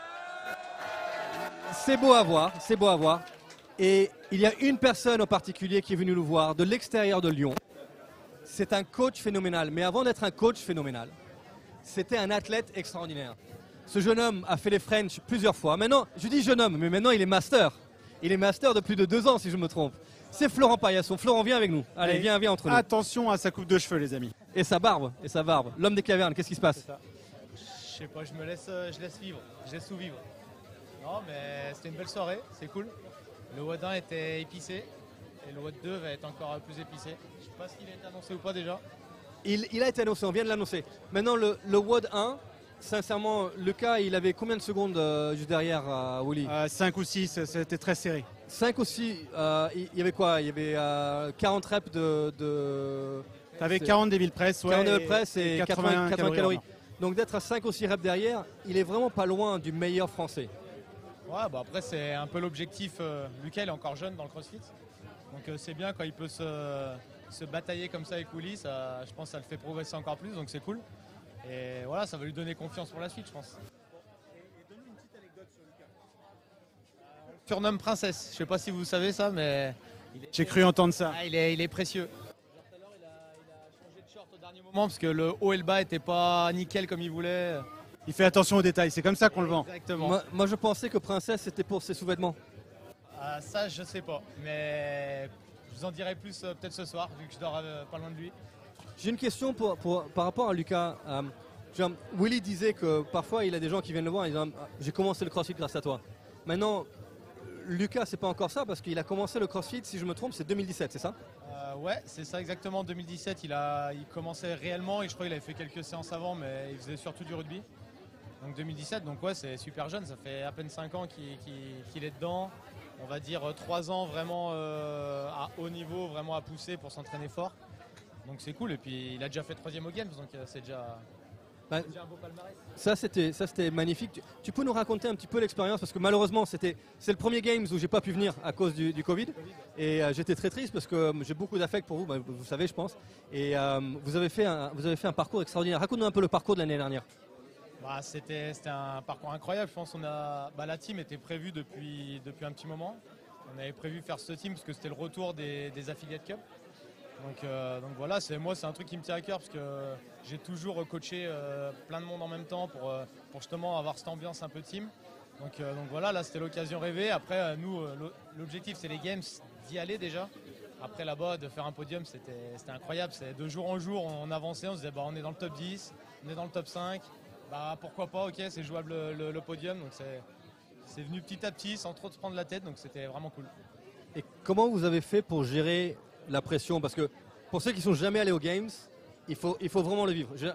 C'est beau à voir. C'est beau à voir. Et il y a une personne en particulier qui est venue nous voir de l'extérieur de Lyon. C'est un coach phénoménal, mais avant d'être un coach phénoménal, c'était un athlète extraordinaire. Ce jeune homme a fait les French plusieurs fois. Maintenant, je dis jeune homme, mais maintenant il est master. Il est master de plus de deux ans, si je me trompe. C'est Florent Paillasson. Florent, viens avec nous. Allez, viens, viens entre nous. Attention à sa coupe de cheveux, les amis. Et sa barbe, et sa barbe. L'homme des cavernes, qu'est-ce qui se passe? Je sais pas, je me laisse, je laisse vivre, je laisse tout vivre. Non, mais c'était une belle soirée, c'est cool. Le W O D un était épicé. Et le W O D deux va être encore plus épicé. Je sais pas s'il a été annoncé ou pas déjà. Il, il a été annoncé, on vient de l'annoncer. Maintenant, le, le W O D un, sincèrement, Lucas, il avait combien de secondes euh, juste derrière euh, Willy euh, cinq ou six, c'était très serré. cinq ou six, euh, il y avait quoi? Il y avait euh, quarante reps de... de... Tu avais quarante Devil Press, ouais, quarante Devil Press et, et quatre-vingts, quatre-vingts calories. calories. Donc d'être à cinq ou six reps derrière, il est vraiment pas loin du meilleur français. Ouais, bah après c'est un peu l'objectif. Euh, Lucas il est encore jeune dans le CrossFit. Donc euh, c'est bien quand il peut se, se batailler comme ça avec Willy, ça, je pense que ça le fait progresser encore plus, donc c'est cool. Et voilà, ça va lui donner confiance pour la suite, je pense. On le surnomme Princesse, je sais pas si vous savez ça, mais... J'ai cru entendre ça. Ah, il, est, il est précieux. Tout à l'heure, il a, il a changé de short au dernier moment parce que le haut et le bas n'étaient pas nickel comme il voulait. Il fait attention aux détails, c'est comme ça qu'on le vend. Exactement. Moi, moi je pensais que Princesse c'était pour ses sous-vêtements. Ah, ça, je sais pas, mais je vous en dirai plus euh, peut-être ce soir, vu que je dors euh, pas loin de lui. J'ai une question pour, pour, par rapport à Lucas. Euh, genre, Willy disait que parfois il a des gens qui viennent le voir et disent ah, j'ai commencé le CrossFit grâce à toi. Maintenant, Lucas, c'est pas encore ça parce qu'il a commencé le CrossFit, si je me trompe, c'est deux mille dix-sept, c'est ça? euh, Ouais, c'est ça exactement. En deux mille dix-sept, il, a, il commençait réellement et je crois qu'il avait fait quelques séances avant, mais il faisait surtout du rugby. Donc deux mille dix-sept, donc ouais, c'est super jeune, ça fait à peine cinq ans qu'il qu'il, qu'il est dedans. On va dire trois ans vraiment euh, à haut niveau, vraiment à pousser pour s'entraîner fort. Donc c'est cool. Et puis il a déjà fait troisième au Games, donc euh, c'est déjà, bah, déjà un beau palmarès. Ça c'était, ça c'était magnifique. Tu, tu peux nous raconter un petit peu l'expérience parce que malheureusement c'était, c'est le premier Games où j'ai pas pu venir à cause du, du Covid. Et euh, j'étais très triste parce que euh, j'ai beaucoup d'affect pour vous, bah, vous savez je pense. Et euh, vous, avez fait un, vous avez fait un parcours extraordinaire. Raconte-nous un peu le parcours de l'année dernière. Bah, c'était, c'était un parcours incroyable. Je pense qu'on a, bah, la team était prévue depuis, depuis un petit moment. On avait prévu faire ce team parce que c'était le retour des, des Affiliate Cup. Donc, euh, donc voilà, c'est, moi c'est un truc qui me tient à cœur parce que j'ai toujours coaché euh, plein de monde en même temps pour, euh, pour justement avoir cette ambiance un peu team. Donc, euh, donc voilà, là c'était l'occasion rêvée. Après euh, nous, euh, l'objectif c'est les Games, d'y aller déjà. Après là-bas, de faire un podium, c'était, c'était incroyable. C'est de jour en jour, on avançait, on se disait bah, on est dans le top dix, on est dans le top cinq. Bah pourquoi pas, ok, c'est jouable le, le, le podium, donc c'est, c'est venu petit à petit sans trop se prendre la tête, donc c'était vraiment cool. Et comment vous avez fait pour gérer la pression? Parce que pour ceux qui ne sont jamais allés aux Games, il faut, il faut vraiment le vivre. Je,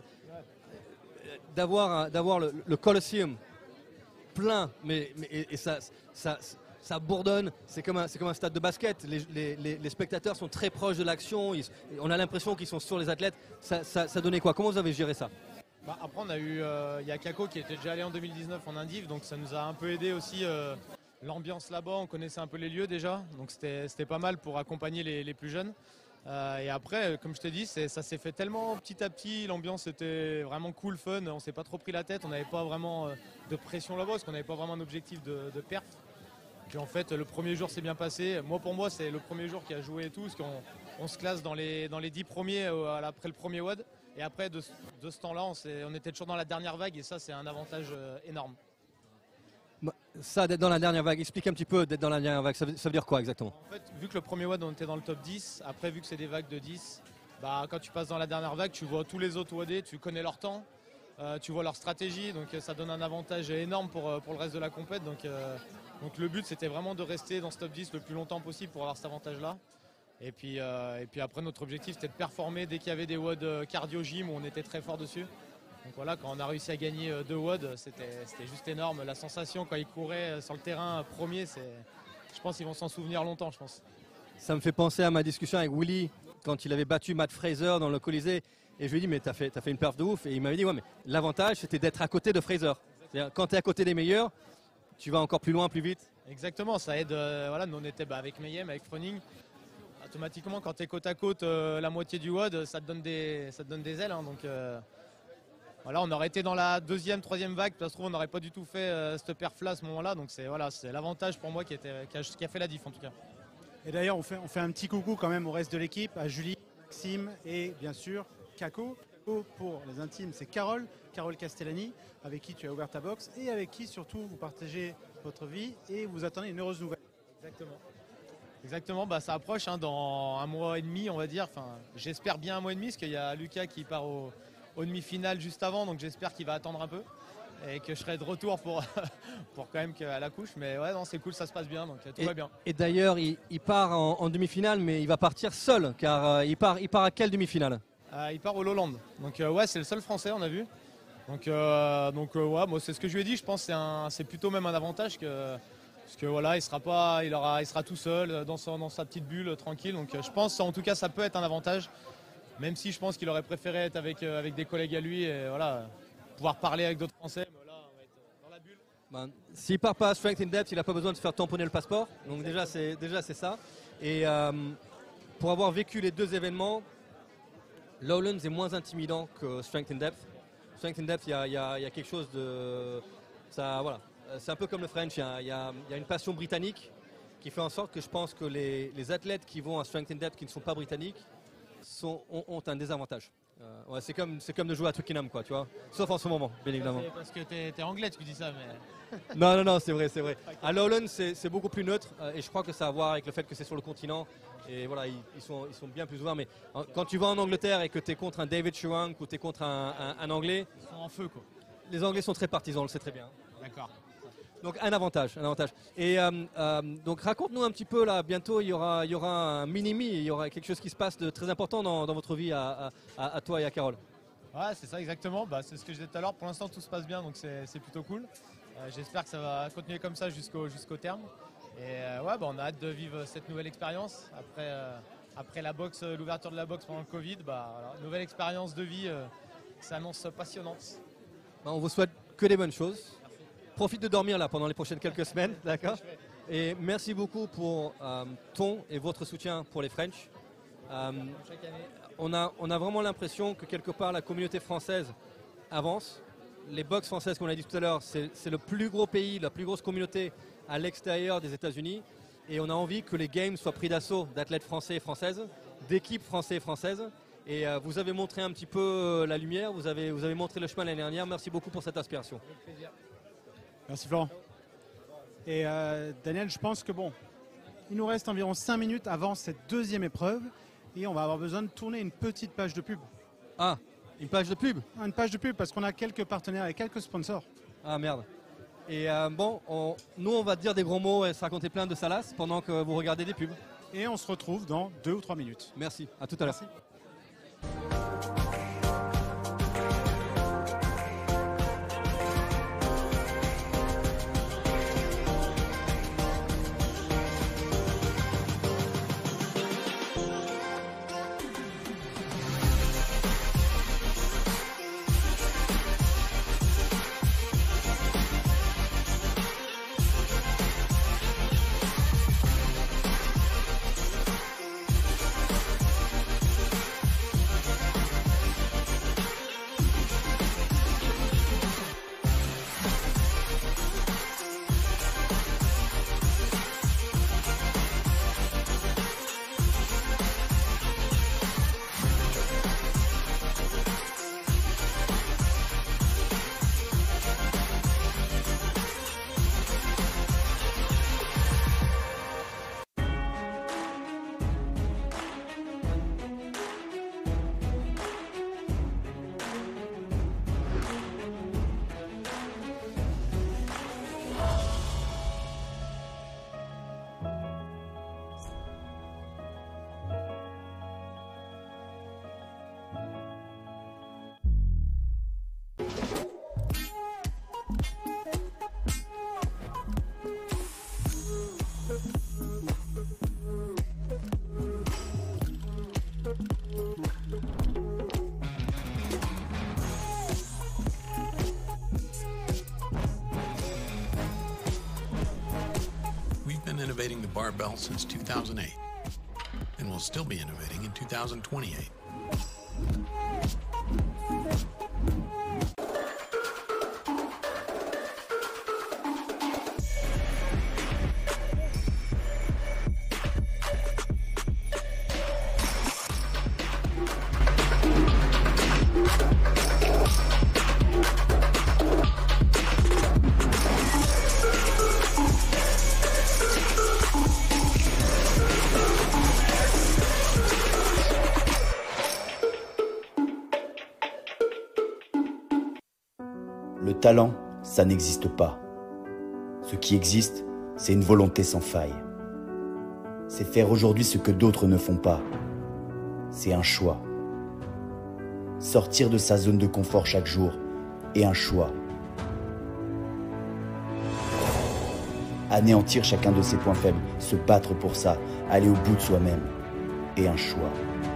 d'avoir, d'avoir le, le Colosseum plein, mais, mais et, et ça, ça, ça bourdonne, c'est comme, un, c'est comme un stade de basket, les, les, les, les spectateurs sont très proches de l'action, ils, on a l'impression qu'ils sont sur les athlètes, ça, ça, ça donnait quoi? Comment vous avez géré ça? Bah après on a eu, il euh, y a Kako qui était déjà allé en deux mille dix-neuf en Indiv, donc ça nous a un peu aidé aussi euh, l'ambiance là-bas, on connaissait un peu les lieux déjà, donc c'était, c'était pas mal pour accompagner les, les plus jeunes. Euh, et après, comme je t'ai dit, c'est, ça s'est fait tellement petit à petit, l'ambiance était vraiment cool, fun, on s'est pas trop pris la tête, on n'avait pas vraiment euh, de pression là-bas, parce qu'on n'avait pas vraiment un objectif de, de perf. Puis en fait, le premier jour s'est bien passé. Moi, pour moi, c'est le premier jour qui a joué et tout, parce qu'on on se classe dans les, dans les dix premiers euh, après le premier W O D. Et après, de, de ce temps-là, on, on était toujours dans la dernière vague et ça, c'est un avantage euh, énorme. Ça, d'être dans la dernière vague, explique un petit peu d'être dans la dernière vague, ça veut, ça veut dire quoi exactement? En fait, vu que le premier W O D, on était dans le top dix, après, vu que c'est des vagues de dix, bah, quand tu passes dans la dernière vague, tu vois tous les autres W O D, tu connais leur temps, euh, tu vois leur stratégie, donc ça donne un avantage énorme pour, pour le reste de la compète. Donc, euh, donc le but, c'était vraiment de rester dans ce top dix le plus longtemps possible pour avoir cet avantage-là. Et puis, euh, et puis après, notre objectif, c'était de performer dès qu'il y avait des W O D cardio gym où on était très fort dessus. Donc voilà, quand on a réussi à gagner deux W O D, c'était, c'était juste énorme. La sensation quand ils couraient sur le terrain premier, c'est, je pense qu'ils vont s'en souvenir longtemps, je pense. Ça me fait penser à ma discussion avec Willy quand il avait battu Matt Fraser dans le Colisée. Et je lui ai dit, mais t'as fait, t'as fait une perf de ouf. Et il m'avait dit, ouais, mais l'avantage, c'était d'être à côté de Fraser. C'est-à-dire, quand tu es à côté des meilleurs, tu vas encore plus loin, plus vite. Exactement, ça aide. Euh, voilà, nous on était bah, avec Mayhem, avec Froning. Automatiquement, quand tu es côte à côte, euh, la moitié du W O D, ça te donne des, ça te donne des ailes. Hein, donc euh, voilà, on aurait été dans la deuxième, troisième vague. Ça se trouve, on n'aurait pas du tout fait euh, cette perf-là à ce moment-là. Donc c'est voilà, c'est l'avantage pour moi qui, était, qui, a, qui a fait la diff en tout cas. Et d'ailleurs, on fait, on fait un petit coucou quand même au reste de l'équipe, à Julie, Maxime et bien sûr Kako. Kako pour les intimes, c'est Carole, Carole Castellani, avec qui tu as ouvert ta box et avec qui surtout vous partagez votre vie et vous attendez une heureuse nouvelle. Exactement. Exactement, bah, ça approche hein, dans un mois et demi, on va dire. Enfin, j'espère bien un mois et demi, parce qu'il y a Lucas qui part au, au demi-finale juste avant, donc j'espère qu'il va attendre un peu et que je serai de retour pour, pour quand même qu'à la couche. Mais ouais, non, c'est cool, ça se passe bien, donc tout et, va bien. Et d'ailleurs, il, il part en, en demi-finale, mais il va partir seul, car euh, il, part, il part à quelle demi-finale? euh, Il part au Lowland. Donc euh, ouais, c'est le seul Français, on a vu. Donc, euh, donc euh, ouais, moi c'est ce que je lui ai dit. Je pense que c'est plutôt même un avantage que parce que voilà, il sera pas, il aura, il sera tout seul dans, son, dans sa petite bulle tranquille. Donc euh, je pense, en tout cas, ça peut être un avantage. Même si je pense qu'il aurait préféré être avec euh, avec des collègues à lui et voilà, pouvoir parler avec d'autres Français. Mais là, on va être dans la bulle. Ben, s'il part pas à Strength in Depth, il n'a pas besoin de se faire tamponner le passeport. Donc déjà c'est déjà c'est ça. Et euh, pour avoir vécu les deux événements, Lowlands est moins intimidant que Strength in Depth. Strength in Depth, il y a, y, a, y a quelque chose de... Ça, voilà. C'est un peu comme le French, il y a, y, a, y a une passion britannique qui fait en sorte que je pense que les, les athlètes qui vont à Strength in Depth qui ne sont pas britanniques sont, ont, ont un désavantage. Euh, ouais, c'est comme, comme de jouer à Twickenham, quoi, tu vois. Sauf en ce moment, bien évidemment. C'est parce que t'es es anglais, tu dis ça, mais... non, non, non, c'est vrai, c'est vrai. À Lowlands, c'est beaucoup plus neutre euh, et je crois que ça a à voir avec le fait que c'est sur le continent. Et voilà, ils, ils, sont, ils sont bien plus ouverts. Mais en, quand tu vas en Angleterre et que tu es contre un David Shurank ou tu es contre un, un, un Anglais... Ils sont en feu, quoi. Les Anglais sont très partisans, on le sait très bien. D'accord. Donc un avantage, un avantage. Et euh, euh, donc raconte-nous un petit peu là, bientôt il y aura, il y aura un mini-mi, il y aura quelque chose qui se passe de très important dans, dans votre vie à, à, à toi et à Carole. Ouais, c'est ça exactement, bah, c'est ce que je disais tout à l'heure, pour l'instant tout se passe bien donc c'est plutôt cool. Euh, J'espère que ça va continuer comme ça jusqu'au jusqu'au terme. Et euh, ouais, bah, on a hâte de vivre cette nouvelle expérience. Après, euh, après la boxe, l'ouverture de la boxe pendant le Covid, bah, voilà, nouvelle expérience de vie, euh, ça annonce passionnante. Bah, on vous souhaite que des bonnes choses. Profite de dormir là pendant les prochaines quelques semaines, d'accord. Et merci beaucoup pour euh, ton et votre soutien pour les French. Euh, on, a, on a vraiment l'impression que quelque part la communauté française avance. Les box françaises, comme on l'a dit tout à l'heure, c'est le plus gros pays, la plus grosse communauté à l'extérieur des États-Unis. Et on a envie que les games soient pris d'assaut d'athlètes français et françaises, d'équipes françaises et françaises. Et euh, vous avez montré un petit peu euh, la lumière, vous avez, vous avez montré le chemin l'année dernière. Merci beaucoup pour cette inspiration. Avec plaisir. Merci Florent. Et euh, Daniel, je pense que bon, il nous reste environ cinq minutes avant cette deuxième épreuve et on va avoir besoin de tourner une petite page de pub. Ah, une page de pub? Une page de pub parce qu'on a quelques partenaires et quelques sponsors. Ah merde. Et euh, bon, on, nous on va dire des gros mots et se raconter plein de salaces pendant que vous regardez des pubs. Et on se retrouve dans deux ou trois minutes. Merci, à tout à l'heure. innovating the barbell since two thousand eight, and will still be innovating in two thousand twenty-eight. Le talent, ça n'existe pas. Ce qui existe, c'est une volonté sans faille. C'est faire aujourd'hui ce que d'autres ne font pas. C'est un choix. Sortir de sa zone de confort chaque jour est un choix. Anéantir chacun de ses points faibles, se battre pour ça, aller au bout de soi-même est un choix.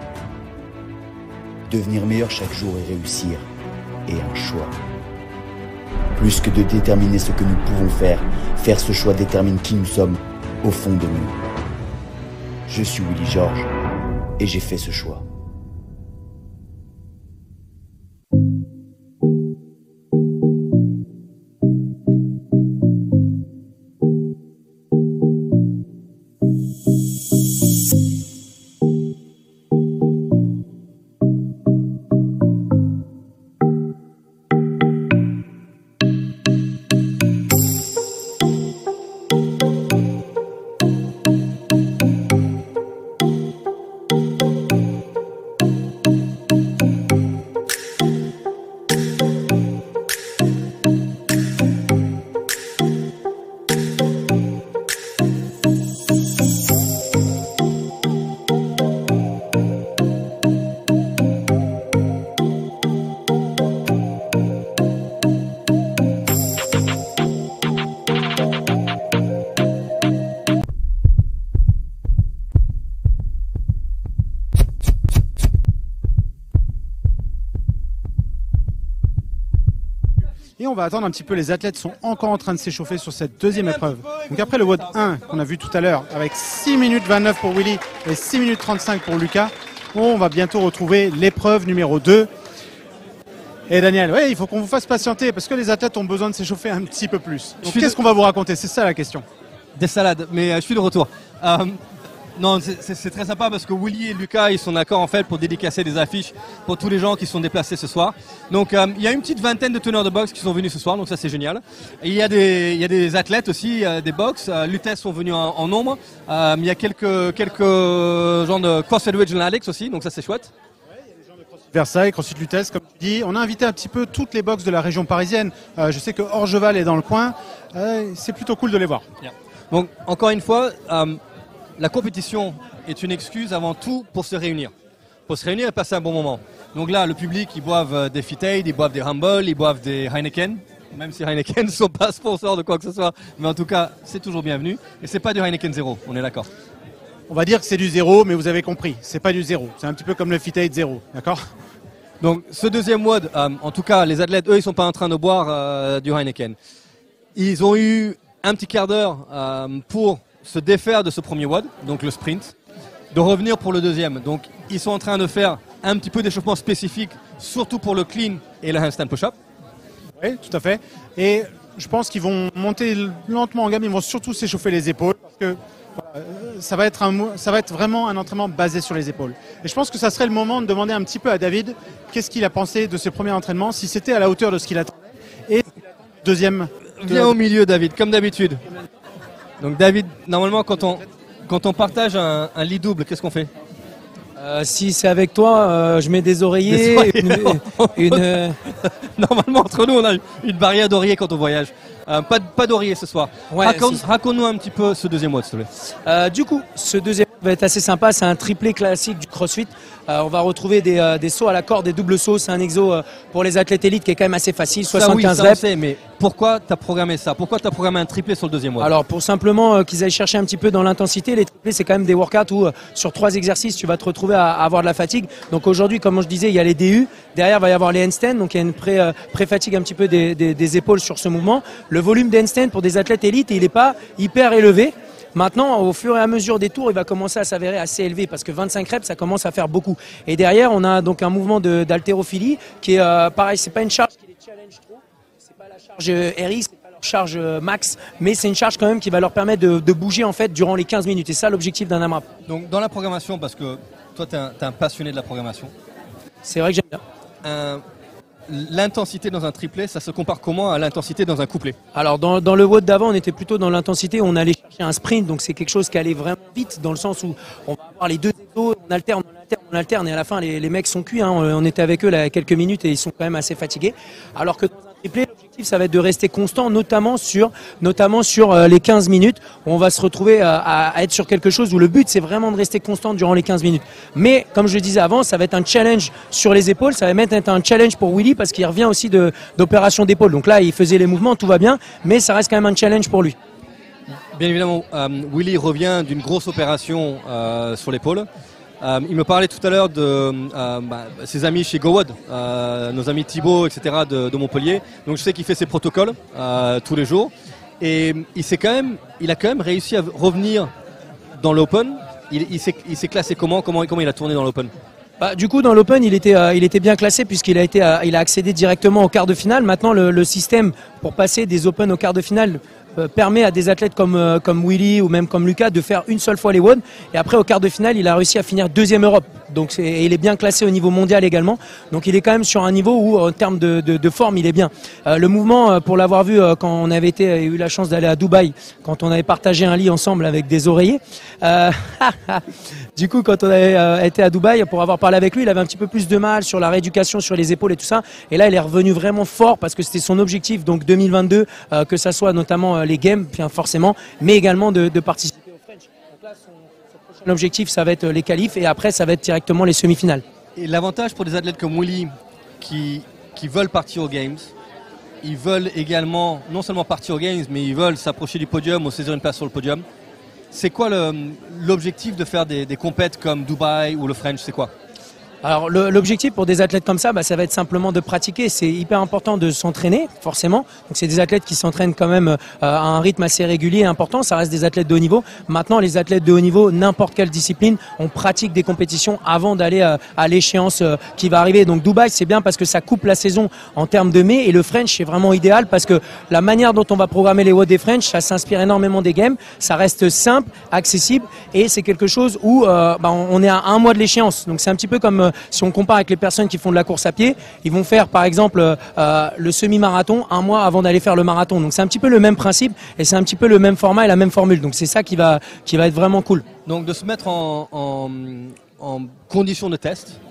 Devenir meilleur chaque jour et réussir est un choix. Plus que de déterminer ce que nous pouvons faire, faire ce choix détermine qui nous sommes au fond de nous. Je suis Willy Georges et j'ai fait ce choix. Et on va attendre un petit peu, les athlètes sont encore en train de s'échauffer sur cette deuxième épreuve. Donc après le WOD un qu'on a vu tout à l'heure, avec six minutes vingt-neuf pour Willy et six minutes trente-cinq pour Lucas, on va bientôt retrouver l'épreuve numéro deux. Et Daniel, ouais, il faut qu'on vous fasse patienter parce que les athlètes ont besoin de s'échauffer un petit peu plus. Donc qu'est-ce de... qu'on va vous raconter? C'est ça la question. Des salades, mais euh, je suis de retour. Euh, non, c'est très sympa parce que Willy et Lucas, ils sont d'accord en fait pour dédicacer des affiches pour tous les gens qui sont déplacés ce soir. Donc euh, il y a une petite vingtaine de teneurs de boxe qui sont venus ce soir, donc ça c'est génial. Et il y a des, il y a des athlètes aussi, euh, des box. Euh, L'U T E S sont venus en, en nombre. Euh, il y a quelques, quelques gens de CrossFit Regional Alex aussi, donc ça c'est chouette. Versailles, CrossFit L'U T E S, comme tu dis. On a invité un petit peu toutes les boxes de la région parisienne. Euh, je sais que Orgeval est dans le coin. Euh, c'est plutôt cool de les voir. Yeah. Donc encore une fois, euh, la compétition est une excuse avant tout pour se réunir. Pour se réunir et passer un bon moment. Donc là, le public, ils boivent des Fit Aid, ils boivent des Humble, ils boivent des Heineken. Même si Heineken ne sont pas sponsors de quoi que ce soit. Mais en tout cas, c'est toujours bienvenu. Et c'est pas du Heineken zéro, on est d'accord. On va dire que c'est du zéro, mais vous avez compris, c'est pas du zéro. C'est un petit peu comme le Fit Aid zéro, d'accord? Donc ce deuxième WOD, euh, en tout cas, les athlètes, eux, ils sont pas en train de boire euh, du Heineken. Ils ont eu un petit quart d'heure euh, pour se défaire de ce premier WOD, donc le sprint, de revenir pour le deuxième. Donc ils sont en train de faire un petit peu d'échauffement spécifique, surtout pour le clean et le handstand push-up. Oui, tout à fait. Et je pense qu'ils vont monter lentement en gamme, ils vont surtout s'échauffer les épaules, parce que ça va être un, ça va être vraiment un entraînement basé sur les épaules. Et je pense que ça serait le moment de demander un petit peu à David qu'est-ce qu'il a pensé de ce premier entraînement, si c'était à la hauteur de ce qu'il attendait. Et deuxième... Viens au milieu, David, comme d'habitude. Donc David, normalement quand on, quand on partage un, un lit double, qu'est-ce qu'on fait? euh, Si c'est avec toi, euh, je mets des oreillers. Des une, une, euh... Normalement entre nous on a une barrière d'oreiller quand on voyage. Euh, pas pas d'oreiller ce soir. Ouais, Raconte, si. Raconte-nous un petit peu ce deuxième WOD, s'il te plaît. Euh, du coup, ce deuxième va être assez sympa. C'est un triplé classique du CrossFit. Euh, on va retrouver des, euh, des sauts à la corde, des doubles sauts. C'est un exo euh, pour les athlètes élites qui est quand même assez facile, soixante-quinze ça, oui, ça, reps. on sait, mais pourquoi tu as programmé ça? Pourquoi tu as programmé un triplé sur le deuxième WOD? Alors pour simplement euh, qu'ils aillent chercher un petit peu dans l'intensité. Les triplés, c'est quand même des workouts où euh, sur trois exercices, tu vas te retrouver à, à avoir de la fatigue. Donc aujourd'hui, comme je disais, il y a les D U. Derrière, il va y avoir les handstands. Donc il y a une pré, euh, pré-fatigue un petit peu des, des, des épaules sur ce mouvement. Le volume des handstands pour des athlètes élites, il n'est pas hyper élevé. Maintenant, au fur et à mesure des tours, il va commencer à s'avérer assez élevé parce que vingt-cinq reps, ça commence à faire beaucoup. Et derrière, on a donc un mouvement d'haltérophilie qui est euh, pareil, c'est pas une charge qui les challenge trop, c'est pas la charge R X, c'est pas leur charge max, mais c'est une charge quand même qui va leur permettre de, de bouger en fait durant les quinze minutes. Et ça, l'objectif d'un AMRAP. Donc dans la programmation, parce que toi, tu es un, un passionné de la programmation. C'est vrai que j'aime bien. Euh, L'intensité dans un triplet, ça se compare comment à l'intensité dans un couplet? Alors dans, dans le WOD d'avant, on était plutôt dans l'intensité, on allait chercher un sprint, donc c'est quelque chose qui allait vraiment vite, dans le sens où on va avoir les deux étos, on alterne, on alterne, on alterne, et à la fin les, les mecs sont cuits, hein. On était avec eux là, quelques minutes et ils sont quand même assez fatigués. Alors que dans un triplet, l'objectif ça va être de rester constant, notamment sur, notamment sur euh, les quinze minutes, où on va se retrouver à, à être sur quelque chose où le but c'est vraiment de rester constant durant les quinze minutes. Mais comme je le disais avant, ça va être un challenge sur les épaules, ça va même être un challenge pour Willy parce qu'il revient aussi d'opération d'épaule. Donc là, il faisait les mouvements, tout va bien, mais ça reste quand même un challenge pour lui. Bien évidemment, euh, Willy revient d'une grosse opération euh, sur l'épaule. Euh, il me parlait tout à l'heure de euh, bah, ses amis chez GoWOD, euh, nos amis Thibaut, et cetera de, de Montpellier. Donc je sais qu'il fait ses protocoles euh, tous les jours. Et il, s'est quand même, il a quand même réussi à revenir dans l'Open. Il, il s'est classé comment, comment comment il a tourné dans l'Open? Bah, du coup, dans l'Open, il était, euh, il était bien classé puisqu'il a, été, euh, il a accédé directement au quart de finale. Maintenant, le, le système pour passer des Open au quart de finale euh, permet à des athlètes comme, euh, comme Willy ou même comme Lucas de faire une seule fois les WOD. Et après, au quart de finale, il a réussi à finir deuxième Europe. Donc, et il est bien classé au niveau mondial également. Donc, il est quand même sur un niveau où, en termes de, de, de forme, il est bien. Euh, le mouvement, euh, pour l'avoir vu euh, quand on avait été, eu la chance d'aller à Dubaï, quand on avait partagé un lit ensemble avec des oreillers. Euh, du coup, quand on avait euh, été à Dubaï, pour avoir parlé avec lui, il avait un petit peu plus de mal sur la rééducation, sur les épaules et tout ça. Et là, il est revenu vraiment fort parce que c'était son objectif, donc deux mille vingt-deux, euh, que ça soit notamment euh, les games, bien forcément, mais également de, de participer au French. Donc là, son, son prochain objectif, ça va être les qualifs et après, ça va être directement les semi-finales. Et l'avantage pour des athlètes comme Willy qui, qui veulent partir aux Games, ils veulent également, non seulement partir aux Games, mais ils veulent s'approcher du podium ou saisir une place sur le podium. C'est quoi l'objectif de faire des, des compètes comme Dubaï ou le French? C'est quoi? Alors l'objectif pour des athlètes comme ça, bah, ça va être simplement de pratiquer. C'est hyper important de s'entraîner, forcément. Donc c'est des athlètes qui s'entraînent quand même euh, à un rythme assez régulier et important. Ça reste des athlètes de haut niveau. Maintenant, les athlètes de haut niveau, n'importe quelle discipline, on pratique des compétitions avant d'aller à, à l'échéance euh, qui va arriver. Donc Dubaï, c'est bien parce que ça coupe la saison en termes de mai. Et le French, c'est vraiment idéal parce que la manière dont on va programmer les WOD des French, ça s'inspire énormément des games. Ça reste simple, accessible et c'est quelque chose où euh, bah, on est à un mois de l'échéance. Donc c'est un petit peu comme euh, si on compare avec les personnes qui font de la course à pied, ils vont faire par exemple euh, le semi-marathon un mois avant d'aller faire le marathon. Donc c'est un petit peu le même principe et c'est un petit peu le même format et la même formule. Donc c'est ça qui va, qui va être vraiment cool. Donc de se mettre en, en, en condition de test,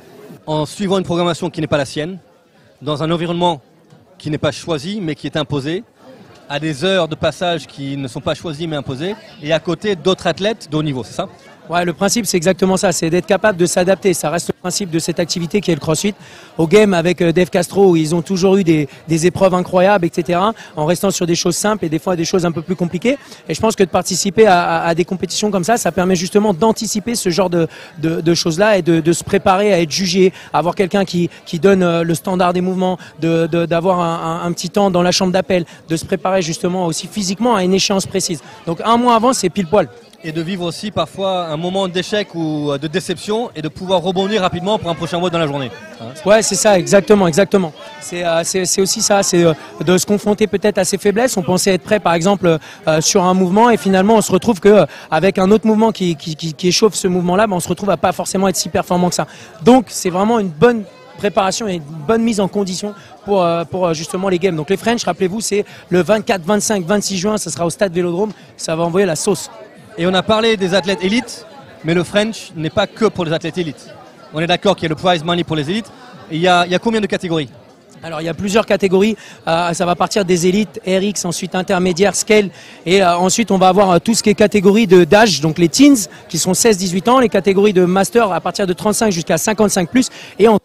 en suivant une programmation qui n'est pas la sienne, dans un environnement qui n'est pas choisi mais qui est imposé, à des heures de passage qui ne sont pas choisies mais imposées, et à côté d'autres athlètes de haut niveau, c'est ça? Ouais, le principe c'est exactement ça, c'est d'être capable de s'adapter. Ça reste le principe de cette activité qui est le CrossFit. Au game avec Dave Castro, où ils ont toujours eu des, des épreuves incroyables, et cetera. En restant sur des choses simples et des fois des choses un peu plus compliquées. Et je pense que de participer à, à, à des compétitions comme ça, ça permet justement d'anticiper ce genre de, de, de choses-là et de, de se préparer à être jugé, à avoir quelqu'un qui, qui donne le standard des mouvements, de, de, d'avoir un, un, un petit temps dans la chambre d'appel, de se préparer justement aussi physiquement à une échéance précise. Donc un mois avant, c'est pile poil. Et de vivre aussi parfois un moment d'échec ou de déception et de pouvoir rebondir rapidement pour un prochain WOD dans la journée. Ouais, c'est ça, exactement, exactement. C'est euh, c'est aussi ça, c'est euh, de se confronter peut-être à ses faiblesses. On pensait être prêt, par exemple, euh, sur un mouvement et finalement on se retrouve que euh, avec un autre mouvement qui, qui, qui, qui échauffe ce mouvement-là, bah, on se retrouve à pas forcément être si performant que ça. Donc c'est vraiment une bonne préparation et une bonne mise en condition pour, euh, pour justement les games. Donc les French, rappelez-vous, c'est le vingt-quatre, vingt-cinq, vingt-six juin, ça sera au stade Vélodrome, ça va envoyer la sauce. Et on a parlé des athlètes élites, mais le French n'est pas que pour les athlètes élites. On est d'accord qu'il y a le prize money pour les élites. Et il y a, il y a combien de catégories? Alors il y a plusieurs catégories, euh, ça va partir des élites, R X, ensuite intermédiaire, scale, et euh, ensuite on va avoir euh, tout ce qui est catégorie de d'âge, donc les teens qui sont seize dix-huit ans, les catégories de master à partir de trente-cinq jusqu'à cinquante-cinq plus, et en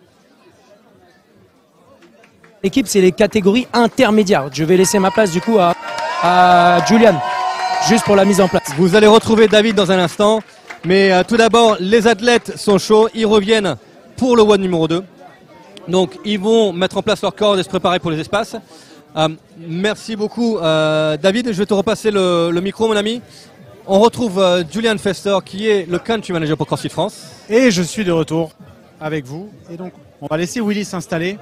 l'équipe c'est les catégories intermédiaires. Je vais laisser ma place du coup à, à Julian. Juste pour la mise en place. Vous allez retrouver David dans un instant. Mais euh, tout d'abord, les athlètes sont chauds. Ils reviennent pour le WOD numéro deux. Donc, ils vont mettre en place leur corde et se préparer pour les espaces. Euh, merci beaucoup, euh, David. Je vais te repasser le, le micro, mon ami. On retrouve euh, Julian Fester, qui est le country manager pour CrossFit France. Et je suis de retour avec vous. Et donc, on va laisser Willy s'installer.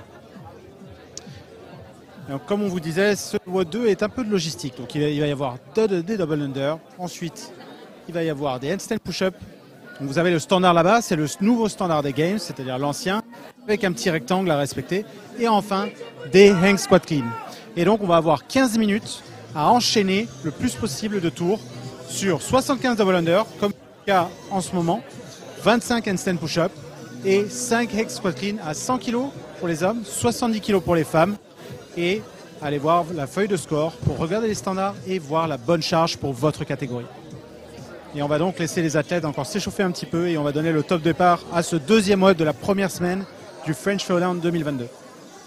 Donc, comme on vous disait, ce W O D deux est un peu de logistique. Donc, il va, il va y avoir des double under. Ensuite, il va y avoir des handstand push-up. Donc, vous avez le standard là-bas, c'est le nouveau standard des Games, c'est-à-dire l'ancien, avec un petit rectangle à respecter. Et enfin, des hang squat clean. Et donc, on va avoir quinze minutes à enchaîner le plus possible de tours sur soixante-quinze double under, comme le cas en ce moment, vingt-cinq handstand push-up et cinq hang squat clean à cent kilos pour les hommes, soixante-dix kilos pour les femmes. Et allez voir la feuille de score pour regarder les standards et voir la bonne charge pour votre catégorie. Et on va donc laisser les athlètes encore s'échauffer un petit peu et on va donner le top départ à ce deuxième W O D de la première semaine du French Throwdown deux mille vingt-deux.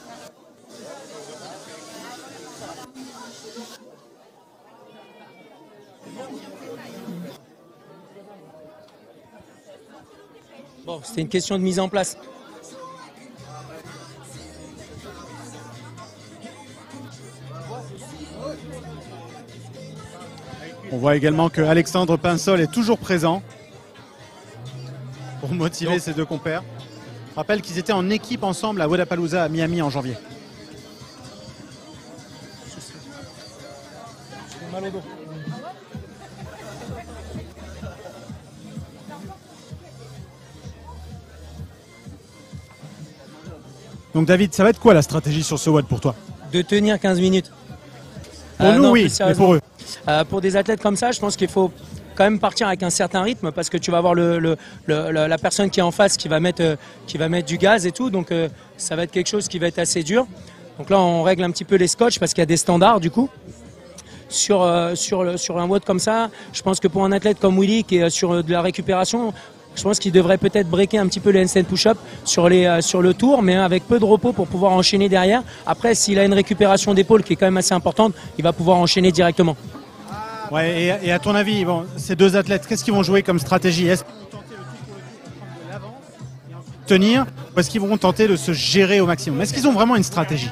Bon, c'était une question de mise en place. On voit également que Alexandre Pinsol est toujours présent pour motiver Donc. ses deux compères. Je rappelle qu'ils étaient en équipe ensemble à Wodapalooza à Miami en janvier. Mal au dos. Donc David, ça va être quoi la stratégie sur ce W O D pour toi? De tenir quinze minutes. Pour euh, nous, non, oui, mais pour eux. Euh, pour des athlètes comme ça, je pense qu'il faut quand même partir avec un certain rythme parce que tu vas avoir le, le, le, la personne qui est en face qui va mettre, euh, qui va mettre du gaz et tout. Donc euh, ça va être quelque chose qui va être assez dur. Donc là, on règle un petit peu les scotch parce qu'il y a des standards du coup. Sur, euh, sur, le, sur un W O D comme ça, je pense que pour un athlète comme Willy qui est sur de la récupération, je pense qu'il devrait peut-être breaker un petit peu les handstand push-up sur, les, euh, sur le tour, mais avec peu de repos pour pouvoir enchaîner derrière. Après, s'il a une récupération d'épaule qui est quand même assez importante, il va pouvoir enchaîner directement. Ouais, et, et à ton avis, bon, ces deux athlètes, qu'est-ce qu'ils vont jouer comme stratégie? Est-ce qu'ils vont tenter le tout pour le tout, prendre de l'avance et ensuite tenir, ou est-ce qu'ils vont tenter de se gérer au maximum? Est-ce qu'ils ont vraiment une stratégie?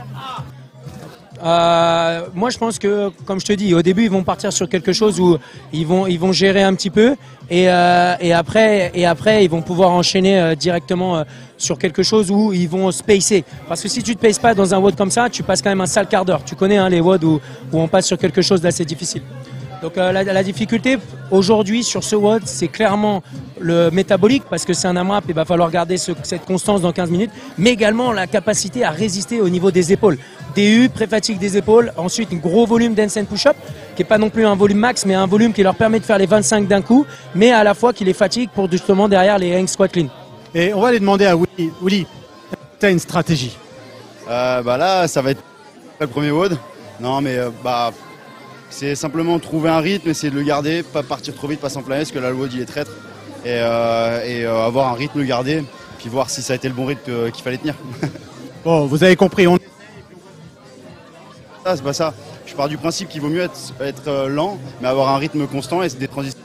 Euh, moi je pense que, comme je te dis, au début ils vont partir sur quelque chose où ils vont, ils vont gérer un petit peu et, euh, et, après, et après ils vont pouvoir enchaîner euh, directement euh, sur quelque chose où ils vont spacer. Parce que si tu ne te paces pas dans un W O D comme ça, tu passes quand même un sale quart d'heure. Tu connais hein, les W O D où, où on passe sur quelque chose d'assez difficile. Donc euh, la, la difficulté aujourd'hui sur ce W O D, c'est clairement le métabolique parce que c'est un AMRAP, il va falloir garder ce, cette constance dans quinze minutes, mais également la capacité à résister au niveau des épaules. D U, pré-fatigue des épaules, ensuite un gros volume d'handstand push-up, qui n'est pas non plus un volume max, mais un volume qui leur permet de faire les vingt-cinq d'un coup, mais à la fois qui les fatigue pour justement derrière les hang squat clean. Et on va aller demander à Willy, Willy, tu as une stratégie? euh, bah Là, ça va être le premier W O D. Non, mais euh, bah... c'est simplement trouver un rythme, essayer de le garder, pas partir trop vite, pas s'enflammer, parce que là le W O D il est traître. Et, euh, et euh, avoir un rythme gardé, puis voir si ça a été le bon rythme euh, qu'il fallait tenir. Bon, vous avez compris. On... Ça, c'est pas ça. Je pars du principe qu'il vaut mieux être, être euh, lent, mais avoir un rythme constant et des transitions.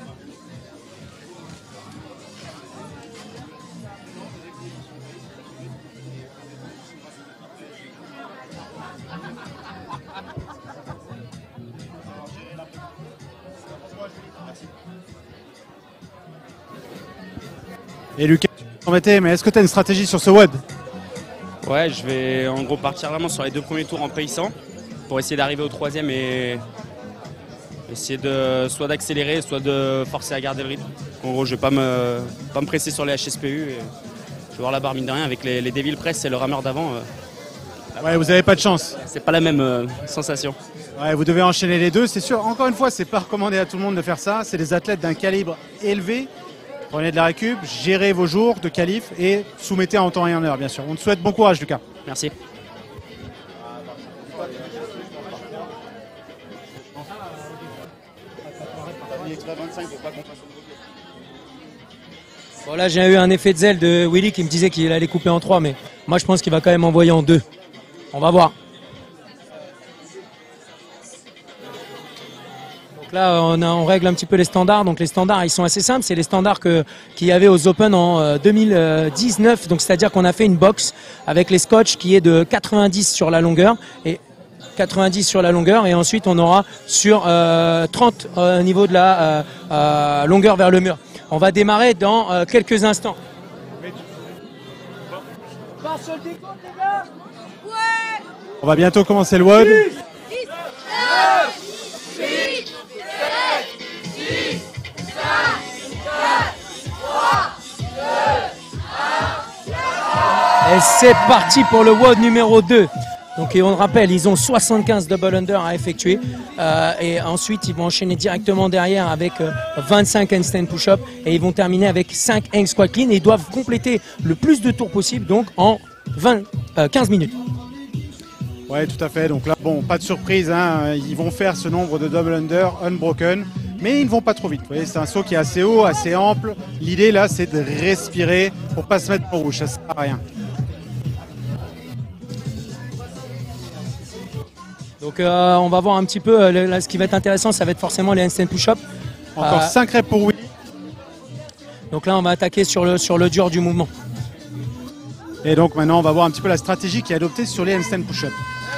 Et Lucas, tu t'embêtais, mais est-ce que tu as une stratégie sur ce W O D? Ouais, je vais en gros partir vraiment sur les deux premiers tours en paysant pour essayer d'arriver au troisième et essayer de soit d'accélérer, soit de forcer à garder le rythme. En gros, je vais pas me, pas me presser sur les H S P U. Et je vais voir la barre mine de rien avec les, les Devil Press et le rameur d'avant. Euh, ouais, vous n'avez pas de chance. C'est pas la même euh, sensation. Ouais, vous devez enchaîner les deux, c'est sûr. Encore une fois, c'est pas recommandé à tout le monde de faire ça. C'est des athlètes d'un calibre élevé. Prenez de la récup, gérez vos jours de qualif et soumettez en temps et en heure, bien sûr. On te souhaite bon courage, Lucas. Merci. Bon, là, j'ai eu un effet de zèle de Willy qui me disait qu'il allait couper en trois, mais moi, je pense qu'il va quand même envoyer en deux. On va voir. Là, on, a, on règle un petit peu les standards. Donc les standards, ils sont assez simples. C'est les standards que, qu'il y avait aux Open en euh, deux mille dix-neuf. Donc c'est-à-dire qu'on a fait une box avec les scotch qui est de quatre-vingt-dix sur la longueur. Et quatre-vingt-dix sur la longueur et ensuite on aura sur euh, trente euh, au niveau de la euh, euh, longueur vers le mur. On va démarrer dans euh, quelques instants. On va bientôt commencer le W O D. Et c'est parti pour le W O D numéro deux. Donc, et on le rappelle, ils ont soixante-quinze double under à effectuer. Euh, et ensuite, ils vont enchaîner directement derrière avec euh, vingt-cinq handstand push-up. Et ils vont terminer avec cinq hang squat clean. Et ils doivent compléter le plus de tours possible, donc en vingt, euh, quinze minutes. Ouais, tout à fait. Donc là, bon, pas de surprise, hein. Ils vont faire ce nombre de double under unbroken, mais ils ne vont pas trop vite. Vous voyez, c'est un saut qui est assez haut, assez ample. L'idée là, c'est de respirer pour pas se mettre en rouge. Ça sert à rien. Donc, euh, on va voir un petit peu. Euh, là, ce qui va être intéressant, ça va être forcément les handstand push-up. Encore euh, cinq reps pour Willy. Donc là, on va attaquer sur le, sur le dur du mouvement. Et donc maintenant, on va voir un petit peu la stratégie qui est adoptée sur les handstand push-up.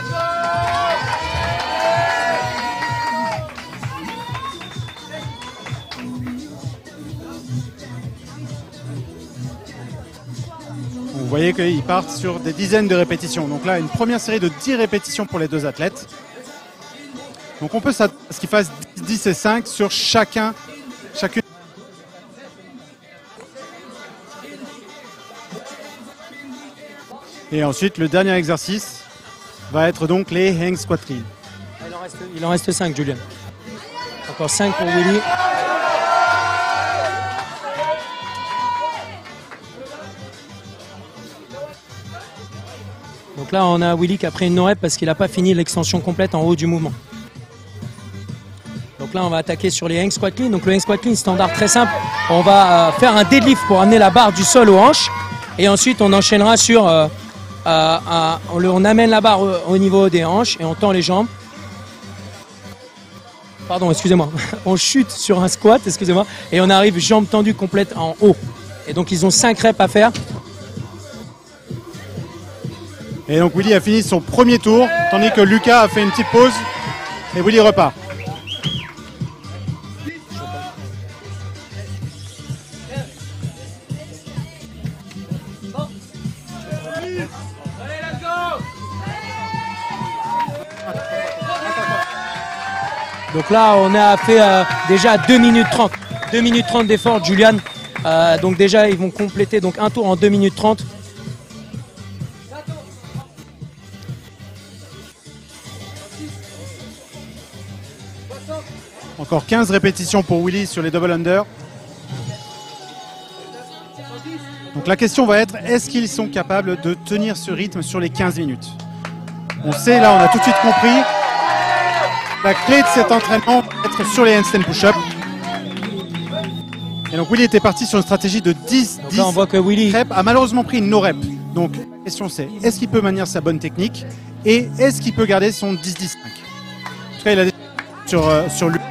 Vous voyez qu'ils partent sur des dizaines de répétitions. Donc là, une première série de dix répétitions pour les deux athlètes. Donc on peut s'attendre à ce qu'ils fassent dix et cinq sur chacun, chacune. Et ensuite, le dernier exercice va être donc les hang squat clean. Il en reste, il en reste cinq, Julien. Encore cinq pour Willy. Donc là, on a Willy qui a pris une no-rep parce qu'il n'a pas fini l'extension complète en haut du mouvement. Donc là, on va attaquer sur les hang squat clean. Donc le hang squat clean, standard très simple. On va euh, faire un deadlift pour amener la barre du sol aux hanches. Et ensuite, on enchaînera sur... Euh, euh, euh, on, le, on amène la barre au, au niveau des hanches et on tend les jambes. Pardon, excusez-moi. On chute sur un squat, excusez-moi. Et on arrive jambes tendues complètes en haut. Et donc, ils ont cinq reps à faire. Et donc Willy a fini son premier tour, tandis que Lucas a fait une petite pause et Willy repart. Donc là, on a fait euh, déjà deux minutes trente. deux minutes trente d'effort, Julian. Euh, donc déjà, ils vont compléter donc, un tour en deux minutes trente. Encore quinze répétitions pour Willy sur les double under. Donc la question va être, est-ce qu'ils sont capables de tenir ce rythme sur les quinze minutes? On sait, là, on a tout de suite compris, la clé de cet entraînement va être sur les handstand push-up. Et donc Willy était parti sur une stratégie de dix, donc dix là, on voit que Willy reps, a malheureusement pris une no-rep. Donc la question c'est, est-ce qu'il peut maintenir sa bonne technique et est-ce qu'il peut garder son dix dix cinq? En tout cas, il a des sur, euh, sur lui.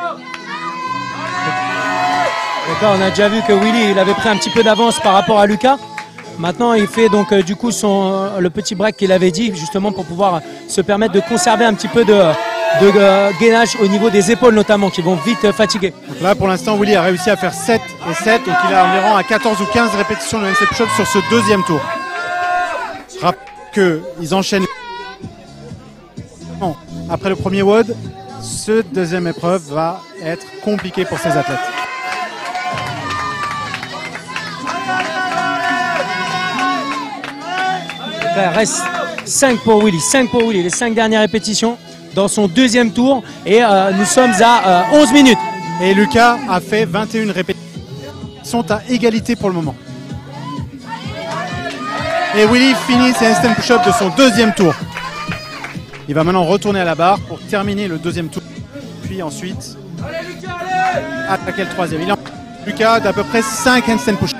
Donc là, on a déjà vu que Willy il avait pris un petit peu d'avance par rapport à Lucas. Maintenant, il fait donc euh, du coup son, euh, le petit break qu'il avait dit, justement pour pouvoir euh, se permettre de conserver un petit peu de, de euh, gainage au niveau des épaules notamment, qui vont vite euh, fatiguer. Donc là, pour l'instant, Willy a réussi à faire sept et sept, donc il est environ à quatorze ou quinze répétitions de handstand push-up sur ce deuxième tour. Je rappelle qu'ils enchaînent après le premier W O D. Cette deuxième épreuve va être compliquée pour ces athlètes. Il reste cinq pour Willy, cinq pour Willy, les cinq dernières répétitions dans son deuxième tour et euh, nous sommes à euh, onze minutes. Et Lucas a fait vingt et une répétitions. Ils sont à égalité pour le moment. Et Willy finit ses handstand push-up de son deuxième tour. Il va maintenant retourner à la barre pour terminer le deuxième tour. Puis ensuite attaquer le troisième. Il a Lucas d'à peu près cinq handstand push-up.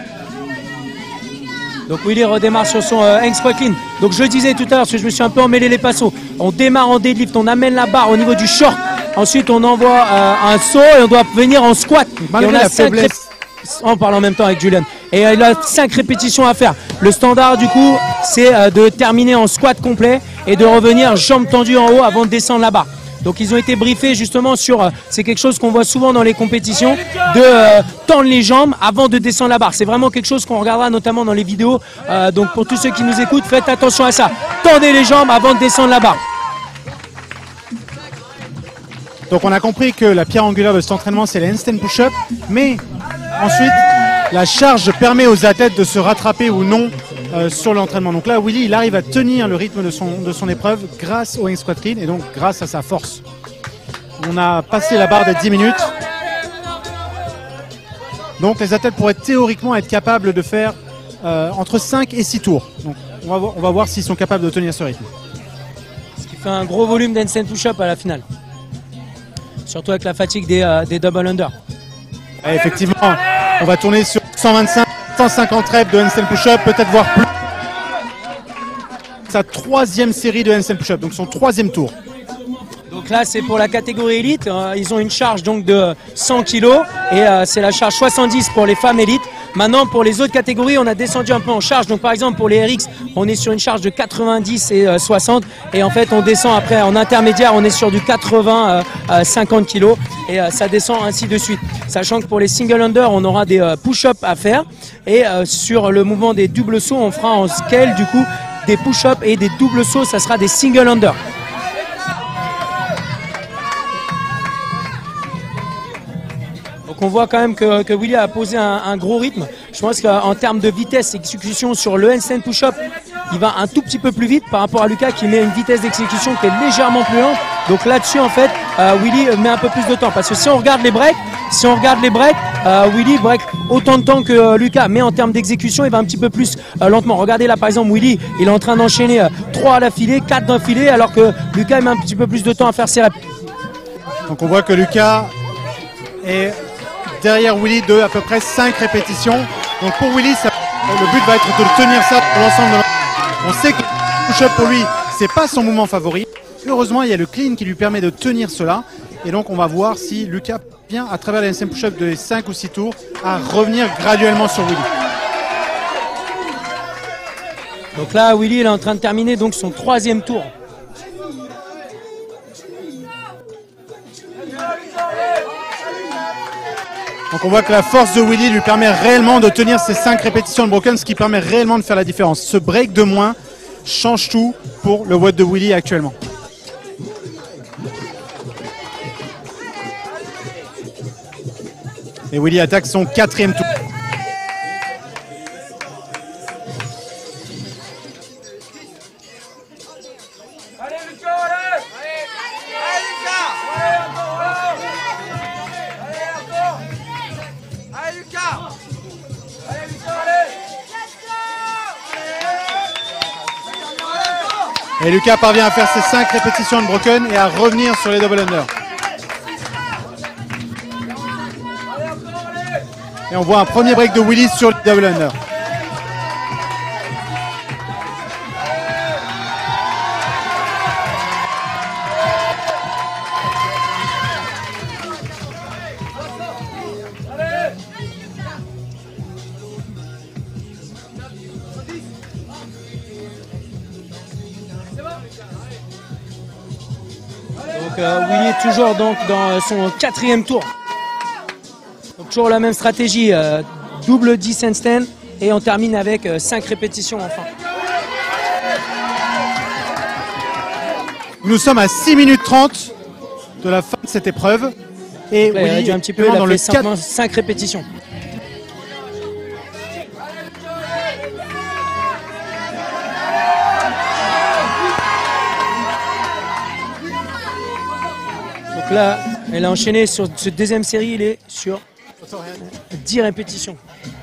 Donc Willy redémarre sur son euh, hang squat clean. Donc je disais tout à l'heure, parce que je me suis un peu emmêlé les passos, on démarre en deadlift, on amène la barre au niveau du short. Ensuite on envoie euh, un saut et on doit venir en squat. Malgré et on a la cinq faiblesse. On parle en même temps avec Julian. et il a cinq répétitions à faire. Le standard du coup c'est euh, de terminer en squat complet et de revenir jambes tendues en haut avant de descendre la barre. Donc ils ont été briefés justement sur, euh, c'est quelque chose qu'on voit souvent dans les compétitions, de euh, tendre les jambes avant de descendre la barre. C'est vraiment quelque chose qu'on regardera notamment dans les vidéos. Euh, donc pour tous ceux qui nous écoutent, faites attention à ça. Tendez les jambes avant de descendre la barre. Donc on a compris que la pierre angulaire de cet entraînement c'est les handstand push-up, mais ensuite la charge permet aux athlètes de se rattraper ou non euh, sur l'entraînement. Donc là Willy il arrive à tenir le rythme de son, de son épreuve grâce au hang squat clean et donc grâce à sa force. On a passé la barre des dix minutes. Donc les athlètes pourraient théoriquement être capables de faire euh, entre cinq et six tours. Donc on va, voir, on va voir s'ils sont capables de tenir ce rythme. Ce qui fait un gros volume d'handstand push-up à la finale. Surtout avec la fatigue des, euh, des double under. Et effectivement, on va tourner sur cent vingt-cinq, cent cinquante reps de handstand push-up, peut-être voir plus. Sa troisième série de handstand push-up, donc son troisième tour. Donc là c'est pour la catégorie élite, euh, ils ont une charge donc de cent kilos et euh, c'est la charge soixante-dix pour les femmes élites. Maintenant pour les autres catégories on a descendu un peu en charge, donc par exemple pour les R X on est sur une charge de quatre-vingt-dix et euh, soixante et en fait on descend après en intermédiaire on est sur du quatre-vingts à cinquante kilos et euh, ça descend ainsi de suite. Sachant que pour les single under on aura des euh, push-ups à faire et euh, sur le mouvement des doubles sauts on fera en scale du coup des push-ups et des doubles sauts, ça sera des single under. On voit quand même que, que Willy a posé un, un gros rythme. Je pense qu'en termes de vitesse d'exécution sur le handstand push-up, il va un tout petit peu plus vite par rapport à Lucas qui met une vitesse d'exécution qui est légèrement plus lente. Donc là-dessus, en fait, euh, Willy met un peu plus de temps. Parce que si on regarde les breaks, si on regarde les breaks, euh, Willy break autant de temps que euh, Lucas. Mais en termes d'exécution, il va un petit peu plus euh, lentement. Regardez là, par exemple, Willy, il est en train d'enchaîner euh, trois à l'affilée, quatre d'affilée, alors que Lucas il met un petit peu plus de temps à faire ses reps. Donc on voit que Lucas est derrière Willy de à peu près cinq répétitions. Donc pour Willy, ça, le but va être de tenir ça pour l'ensemble de l'entraînement. On sait que le push-up pour lui, c'est pas son mouvement favori. Heureusement, il y a le clean qui lui permet de tenir cela. Et donc on va voir si Lucas vient à travers les handstand push-up de cinq ou six tours à revenir graduellement sur Willy. Donc là, Willy il est en train de terminer donc son troisième tour. Donc on voit que la force de Willy lui permet réellement de tenir ces cinq répétitions de broken, ce qui permet réellement de faire la différence. Ce break de moins change tout pour le W O D de Willy actuellement. Et Willy attaque son quatrième tour. Et Lucas parvient à faire ses cinq répétitions de broken et à revenir sur les double under. Et on voit un premier break de Willy sur les double under. Donc euh, Willy est toujours donc dans son quatrième tour. Donc toujours la même stratégie, euh, double dix handstand et on termine avec euh, cinq répétitions enfin. Nous sommes à six minutes trente de la fin de cette épreuve. Et Là, Willy il a un petit peu, il a dans fait le cinq, cinq répétitions. Donc là, elle a enchaîné sur cette deuxième série, il est sur dix répétitions.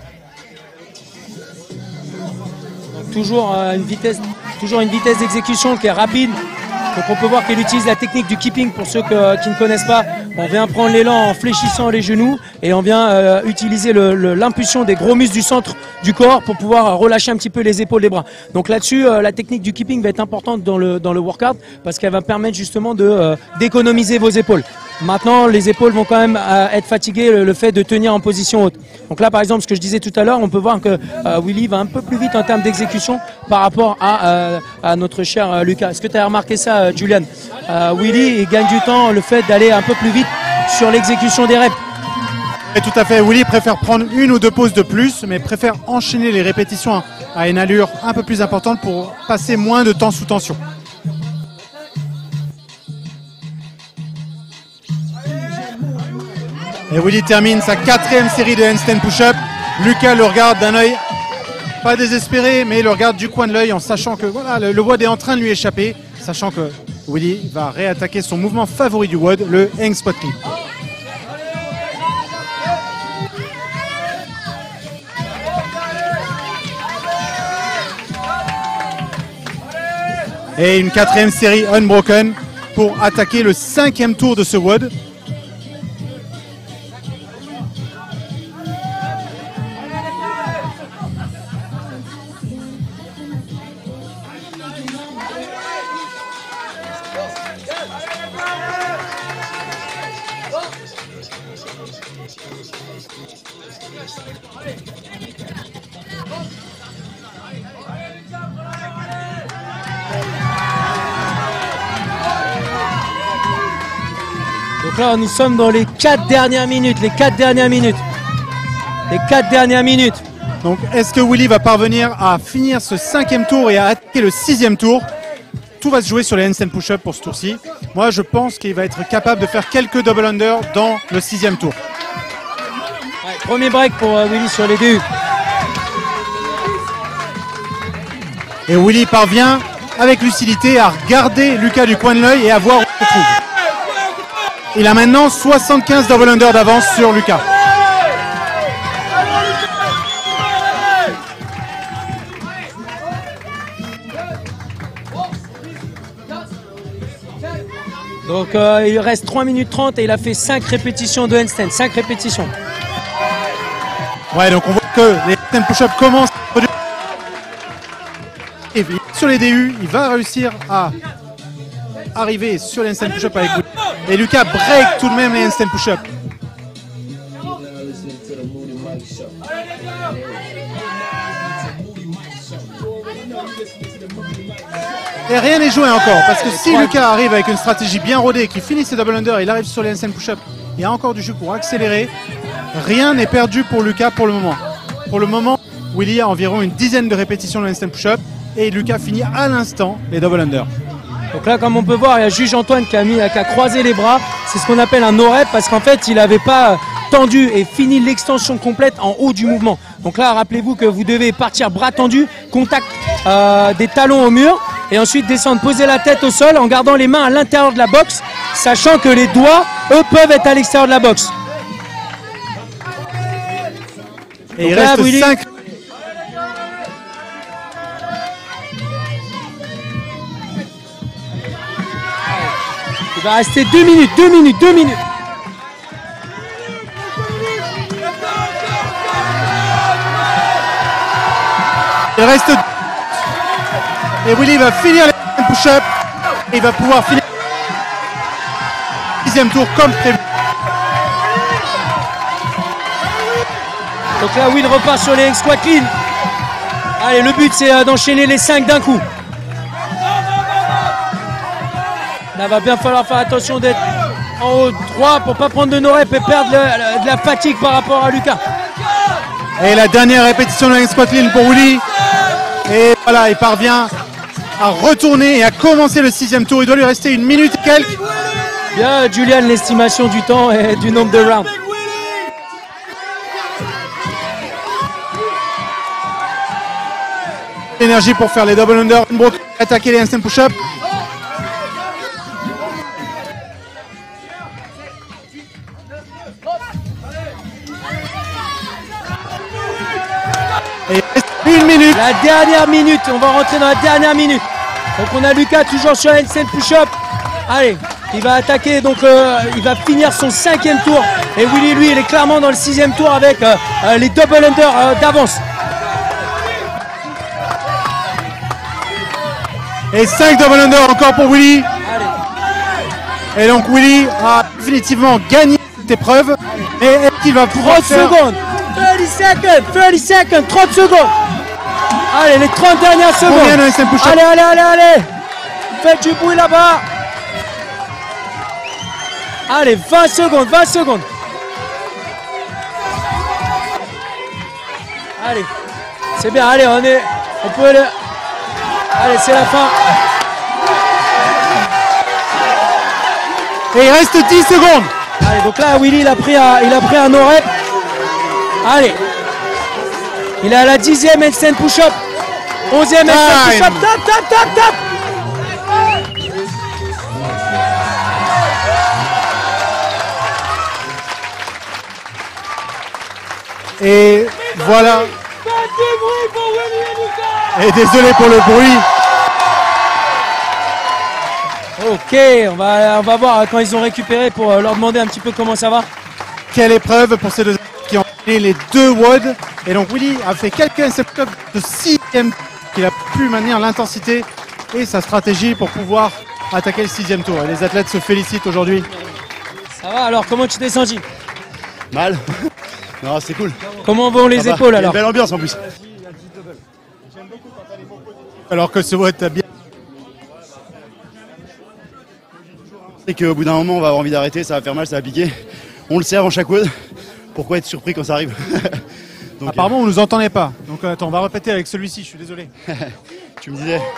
Donc toujours euh, une vitesse, toujours une vitesse d'exécution qui est rapide. Donc on peut voir qu'elle utilise la technique du keeping pour ceux que, qui ne connaissent pas. On vient prendre l'élan en fléchissant les genoux et on vient euh, utiliser l'impulsion des gros muscles du centre du corps pour pouvoir euh, relâcher un petit peu les épaules, les bras. Donc là-dessus, euh, la technique du keeping va être importante dans le, dans le workout parce qu'elle va permettre justement de, euh, d'économiser vos épaules. Maintenant, les épaules vont quand même euh, être fatiguées, le, le fait de tenir en position haute. Donc là, par exemple, ce que je disais tout à l'heure, on peut voir que euh, Willy va un peu plus vite en termes d'exécution par rapport à, euh, à notre cher euh, Lucas. Est-ce que tu as remarqué ça, euh, Julian? euh, Willy il gagne du temps, le fait d'aller un peu plus vite sur l'exécution des reps. Et tout à fait, Willy préfère prendre une ou deux pauses de plus, mais préfère enchaîner les répétitions à une allure un peu plus importante pour passer moins de temps sous tension. Et Willy termine sa quatrième série de handstand push-up. Lucas le regarde d'un œil pas désespéré, mais il le regarde du coin de l'œil en sachant que voilà, le, le W O D est en train de lui échapper, sachant que Willy va réattaquer son mouvement favori du W O D, le hang squat clean. Et une quatrième série unbroken pour attaquer le cinquième tour de ce W O D. Donc là, nous sommes dans les quatre dernières minutes, les quatre dernières minutes. Les quatre dernières minutes. Donc, est-ce que Willy va parvenir à finir ce cinquième tour et à attaquer le sixième tour? Tout va se jouer sur les handstand push-up pour ce tour-ci. Moi, je pense qu'il va être capable de faire quelques double under dans le sixième tour. Ouais, premier break pour euh, Willy sur les D U. Et Willy parvient avec lucidité à regarder Lucas du coin de l'œil et à voir où il se trouve. Il a maintenant soixante-quinze double under d'avance sur Lucas. Donc euh, il reste trois minutes trente et il a fait cinq répétitions de handstand, cinq répétitions. Ouais, donc on voit que les handstand push-up commencent. Et sur les D U, il va réussir à arriver sur les handstand push-up avec Willy. Et Lucas break tout de même les handstand push-up. Et rien n'est joué encore, parce que si Lucas arrive avec une stratégie bien rodée, qu'il finit ses double under, il arrive sur les handstand push-up, il y a encore du jeu pour accélérer. Rien n'est perdu pour Lucas pour le moment. Pour le moment, Willy a environ une dizaine de répétitions de handstand push-up et Lucas finit à l'instant les double under. Donc là, comme on peut voir, il y a Juge Antoine qui a, mis, qui a croisé les bras. C'est ce qu'on appelle un no-rep parce qu'en fait, il n'avait pas tendu et fini l'extension complète en haut du mouvement. Donc là, rappelez-vous que vous devez partir bras tendus, contact euh, des talons au mur et ensuite descendre, poser la tête au sol en gardant les mains à l'intérieur de la boxe, sachant que les doigts, eux, peuvent être à l'extérieur de la boxe. Et donc il là, reste Willy, cinq. il va rester deux minutes, deux minutes, deux minutes. Il reste. Et Willy va finir les push-up. Et il va pouvoir finir le sixième tour comme prévu. Donc là, Will repart sur les squat clean. Allez, le but, c'est d'enchaîner les cinq d'un coup. Là, va bien falloir faire attention d'être en haut droit pour ne pas prendre de no reps et perdre le, de la fatigue par rapport à Lucas. Et la dernière répétition de la squat clean pour Willy. Et voilà, il parvient à retourner et à commencer le sixième tour. Il doit lui rester une minute et quelques. Bien, Julian, l'estimation du temps et du nombre de rounds. Énergie pour faire les double under, attaquer les handstand push-up. Et une minute. La dernière minute, on va rentrer dans la dernière minute. Donc on a Lucas toujours sur la handstand push-up. Allez, il va attaquer, donc euh, il va finir son cinquième tour. Et Willy, lui, il est clairement dans le sixième tour avec euh, euh, les double under euh, d'avance. Et cinq double under encore pour Willy. Et donc Willy a définitivement gagné cette épreuve. Et est-ce qu'il va pouvoir trente faire... secondes. trente secondes. trente secondes. trente secondes. Allez, les trente dernières secondes. Combien de handstand push-up? Allez, allez, allez, allez. Faites du bruit là-bas. Allez, vingt secondes, vingt secondes. Allez, c'est bien, allez, on est, on peut aller. Allez, c'est la fin. Et il reste dix secondes. Allez, donc là, Willy, il a pris un, il a pris un no-rep. Allez. Il est à la dixième handstand push-up. Onzième handstand push-up. Tap, tap, tap, tap. Et voilà. Et désolé pour le bruit. Ok, on va, on va voir quand ils ont récupéré pour leur demander un petit peu comment ça va. Quelle épreuve pour ces deux qui ont gagné les deux W O D. Et donc Willy a fait quelques handstand de sixième qu'il a pu maintenir l'intensité et sa stratégie pour pouvoir attaquer le sixième tour. Et les athlètes se félicitent aujourd'hui. Ça va alors, comment tu t'es senti? Mal. Non, c'est cool. Comment vont les Ça va. épaules Il y a alors? une belle ambiance en plus. Alors que ce W O D a bien. C'est qu'au bout d'un moment, on va avoir envie d'arrêter, ça va faire mal, ça va piquer. On le sait avant chaque W O D. Pourquoi être surpris quand ça arrive? Donc, apparemment, on ne nous entendait pas. Donc attends, on va répéter avec celui-ci, je suis désolé. Tu me disais.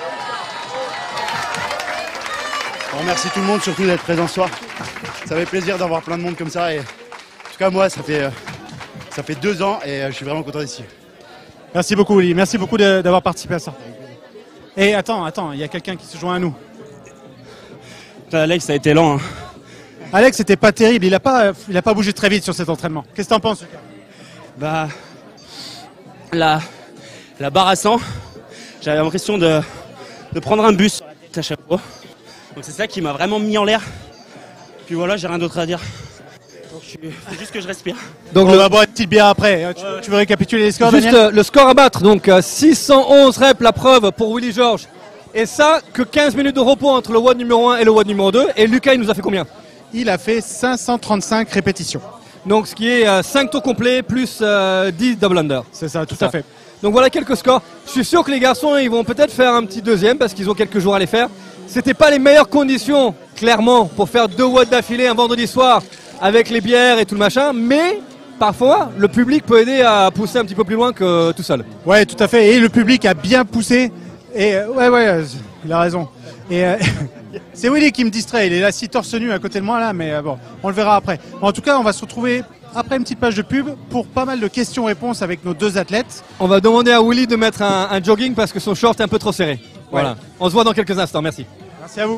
On remercie tout le monde, surtout d'être présent ce soir. Ça fait plaisir d'avoir plein de monde comme ça. Et en tout cas, moi, ça fait, ça fait deux ans et je suis vraiment content d'ici. Merci beaucoup, Willy. Merci beaucoup de- d'avoir participé à ça. Et attends, attends, il y a quelqu'un qui se joint à nous. Alex, ça a été lent. Hein. Alex, c'était pas terrible. Il n'a pas, il a pas bougé très vite sur cet entraînement. Qu'est-ce que t'en penses, Lucas? Bah, la, la barre à cent, j'avais l'impression de, de prendre un bus sur la tête à chaque fois. Donc c'est ça qui m'a vraiment mis en l'air. Puis voilà, j'ai rien d'autre à dire. Donc je suis, faut juste que je respire. Donc Donc on le- va boire une petite bière après. Tu, tu veux récapituler les scores, Juste Daniel euh, le score à battre, donc euh, six cent onze reps la preuve pour Willy Georges. Et ça, que quinze minutes de repos entre le W O D numéro un et le W O D numéro deux. Et Lucas, il nous a fait combien? Il a fait cinq cent trente-cinq répétitions. Donc ce qui est euh, cinq tours complets plus euh, dix double under. C'est ça, tout C'est à ça. fait. Donc voilà quelques scores. Je suis sûr que les garçons, ils vont peut-être faire un petit deuxième parce qu'ils ont quelques jours à les faire. C'était pas les meilleures conditions, clairement, pour faire deux W O D d'affilée un vendredi soir avec les bières et tout le machin. Mais parfois, le public peut aider à pousser un petit peu plus loin que tout seul. Ouais, tout à fait. Et le public a bien poussé. Et euh, ouais, ouais, euh, il a raison. Et euh, c'est Willy qui me distrait. Il est assis torse nu à côté de moi là, mais euh, bon, on le verra après. Bon, en tout cas, on va se retrouver après une petite page de pub pour pas mal de questions-réponses avec nos deux athlètes. On va demander à Willy de mettre un, un jogging parce que son short est un peu trop serré. Voilà. Ouais. On se voit dans quelques instants. Merci. Merci à vous.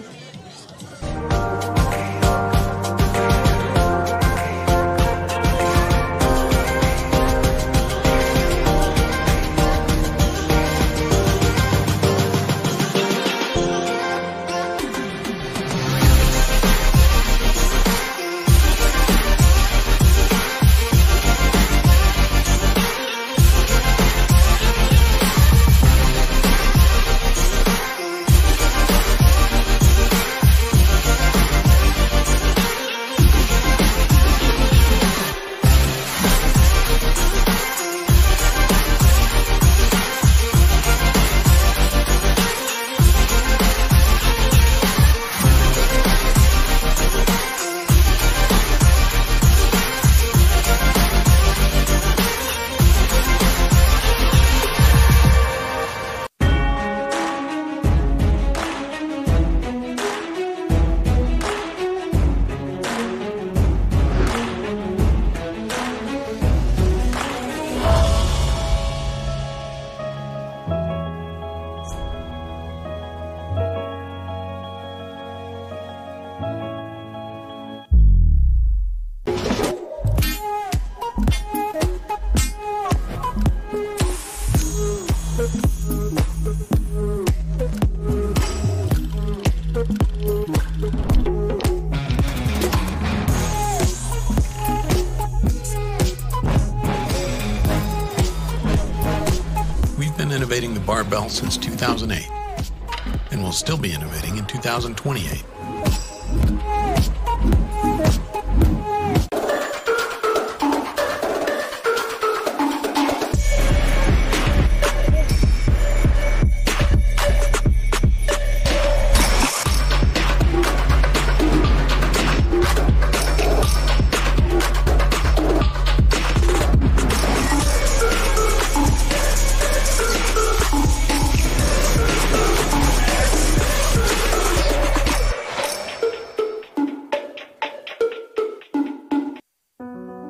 We've been innovating the barbell since two thousand eight, and we'll still be innovating in two thousand twenty-eight.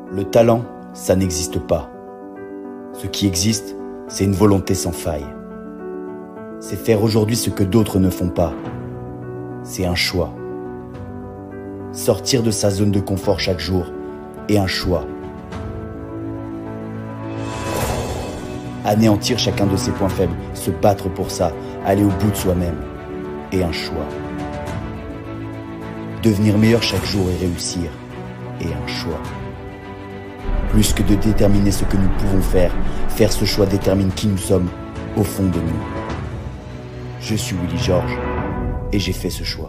Le talent, ça n'existe pas. Ce qui existe, c'est une volonté sans faille. C'est faire aujourd'hui ce que d'autres ne font pas. C'est un choix. Sortir de sa zone de confort chaque jour est un choix. Anéantir chacun de ses points faibles, se battre pour ça, aller au bout de soi-même est un choix. Devenir meilleur chaque jour et réussir est un choix. Plus que de déterminer ce que nous pouvons faire, faire ce choix détermine qui nous sommes au fond de nous. Je suis Willy Georges et j'ai fait ce choix.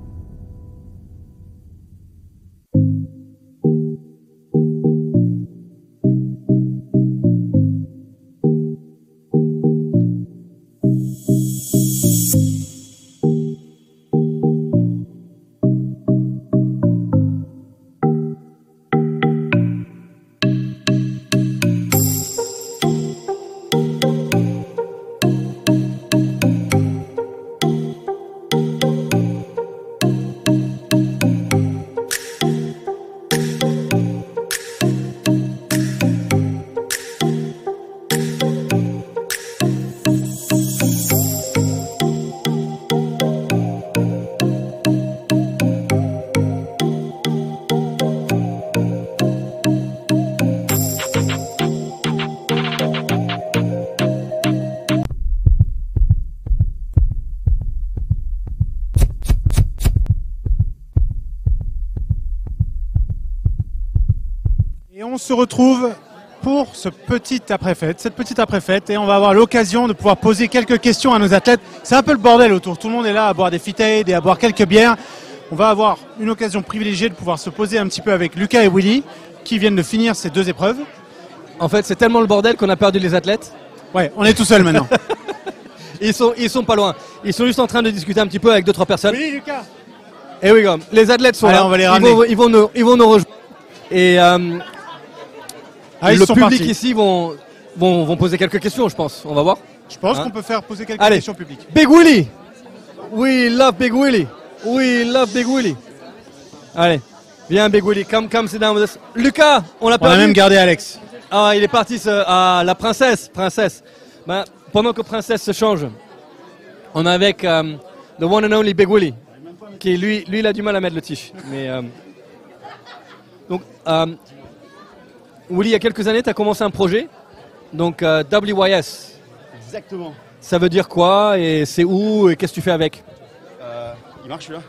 Et on se retrouve pour ce petit après-fête, cette petite après-fête, et on va avoir l'occasion de pouvoir poser quelques questions à nos athlètes. C'est un peu le bordel autour, tout le monde est là à boire des Fit Aid et à boire quelques bières. On va avoir une occasion privilégiée de pouvoir se poser un petit peu avec Lucas et Willy, qui viennent de finir ces deux épreuves. En fait, c'est tellement le bordel qu'on a perdu les athlètes. Ouais, on est tout seul maintenant. Ils sont, ils sont pas loin. Ils sont juste en train de discuter un petit peu avec deux trois personnes. Oui, Lucas. Et oui, comme les athlètes sont Allez, là. on va les ils, ramener. vont, ils, vont nous, ils vont nous rejoindre. Et euh, Ah, ils le sont public partis. ici vont, vont, vont poser quelques questions, je pense. On va voir. Je pense Hein qu'on peut faire poser quelques Allez. questions publiques. Big Willy. We love Big Willy. We love Big Willy. Allez, viens Big Willy. Come, come, sit down with us. Lucas, on l'a On a perdu. même gardé Alex. Ah, il est parti ce, à la princesse. Princesse. Ben, pendant que princesse se change, on est avec euh, the one and only Big Willy. Qui lui, lui, il a du mal à mettre le tige. Mais euh, donc, euh, Willy, il y a quelques années, tu as commencé un projet. Donc, euh, W Y S. Exactement. Ça veut dire quoi et c'est où et qu'est-ce que tu fais avec? Euh, il marche celui-là?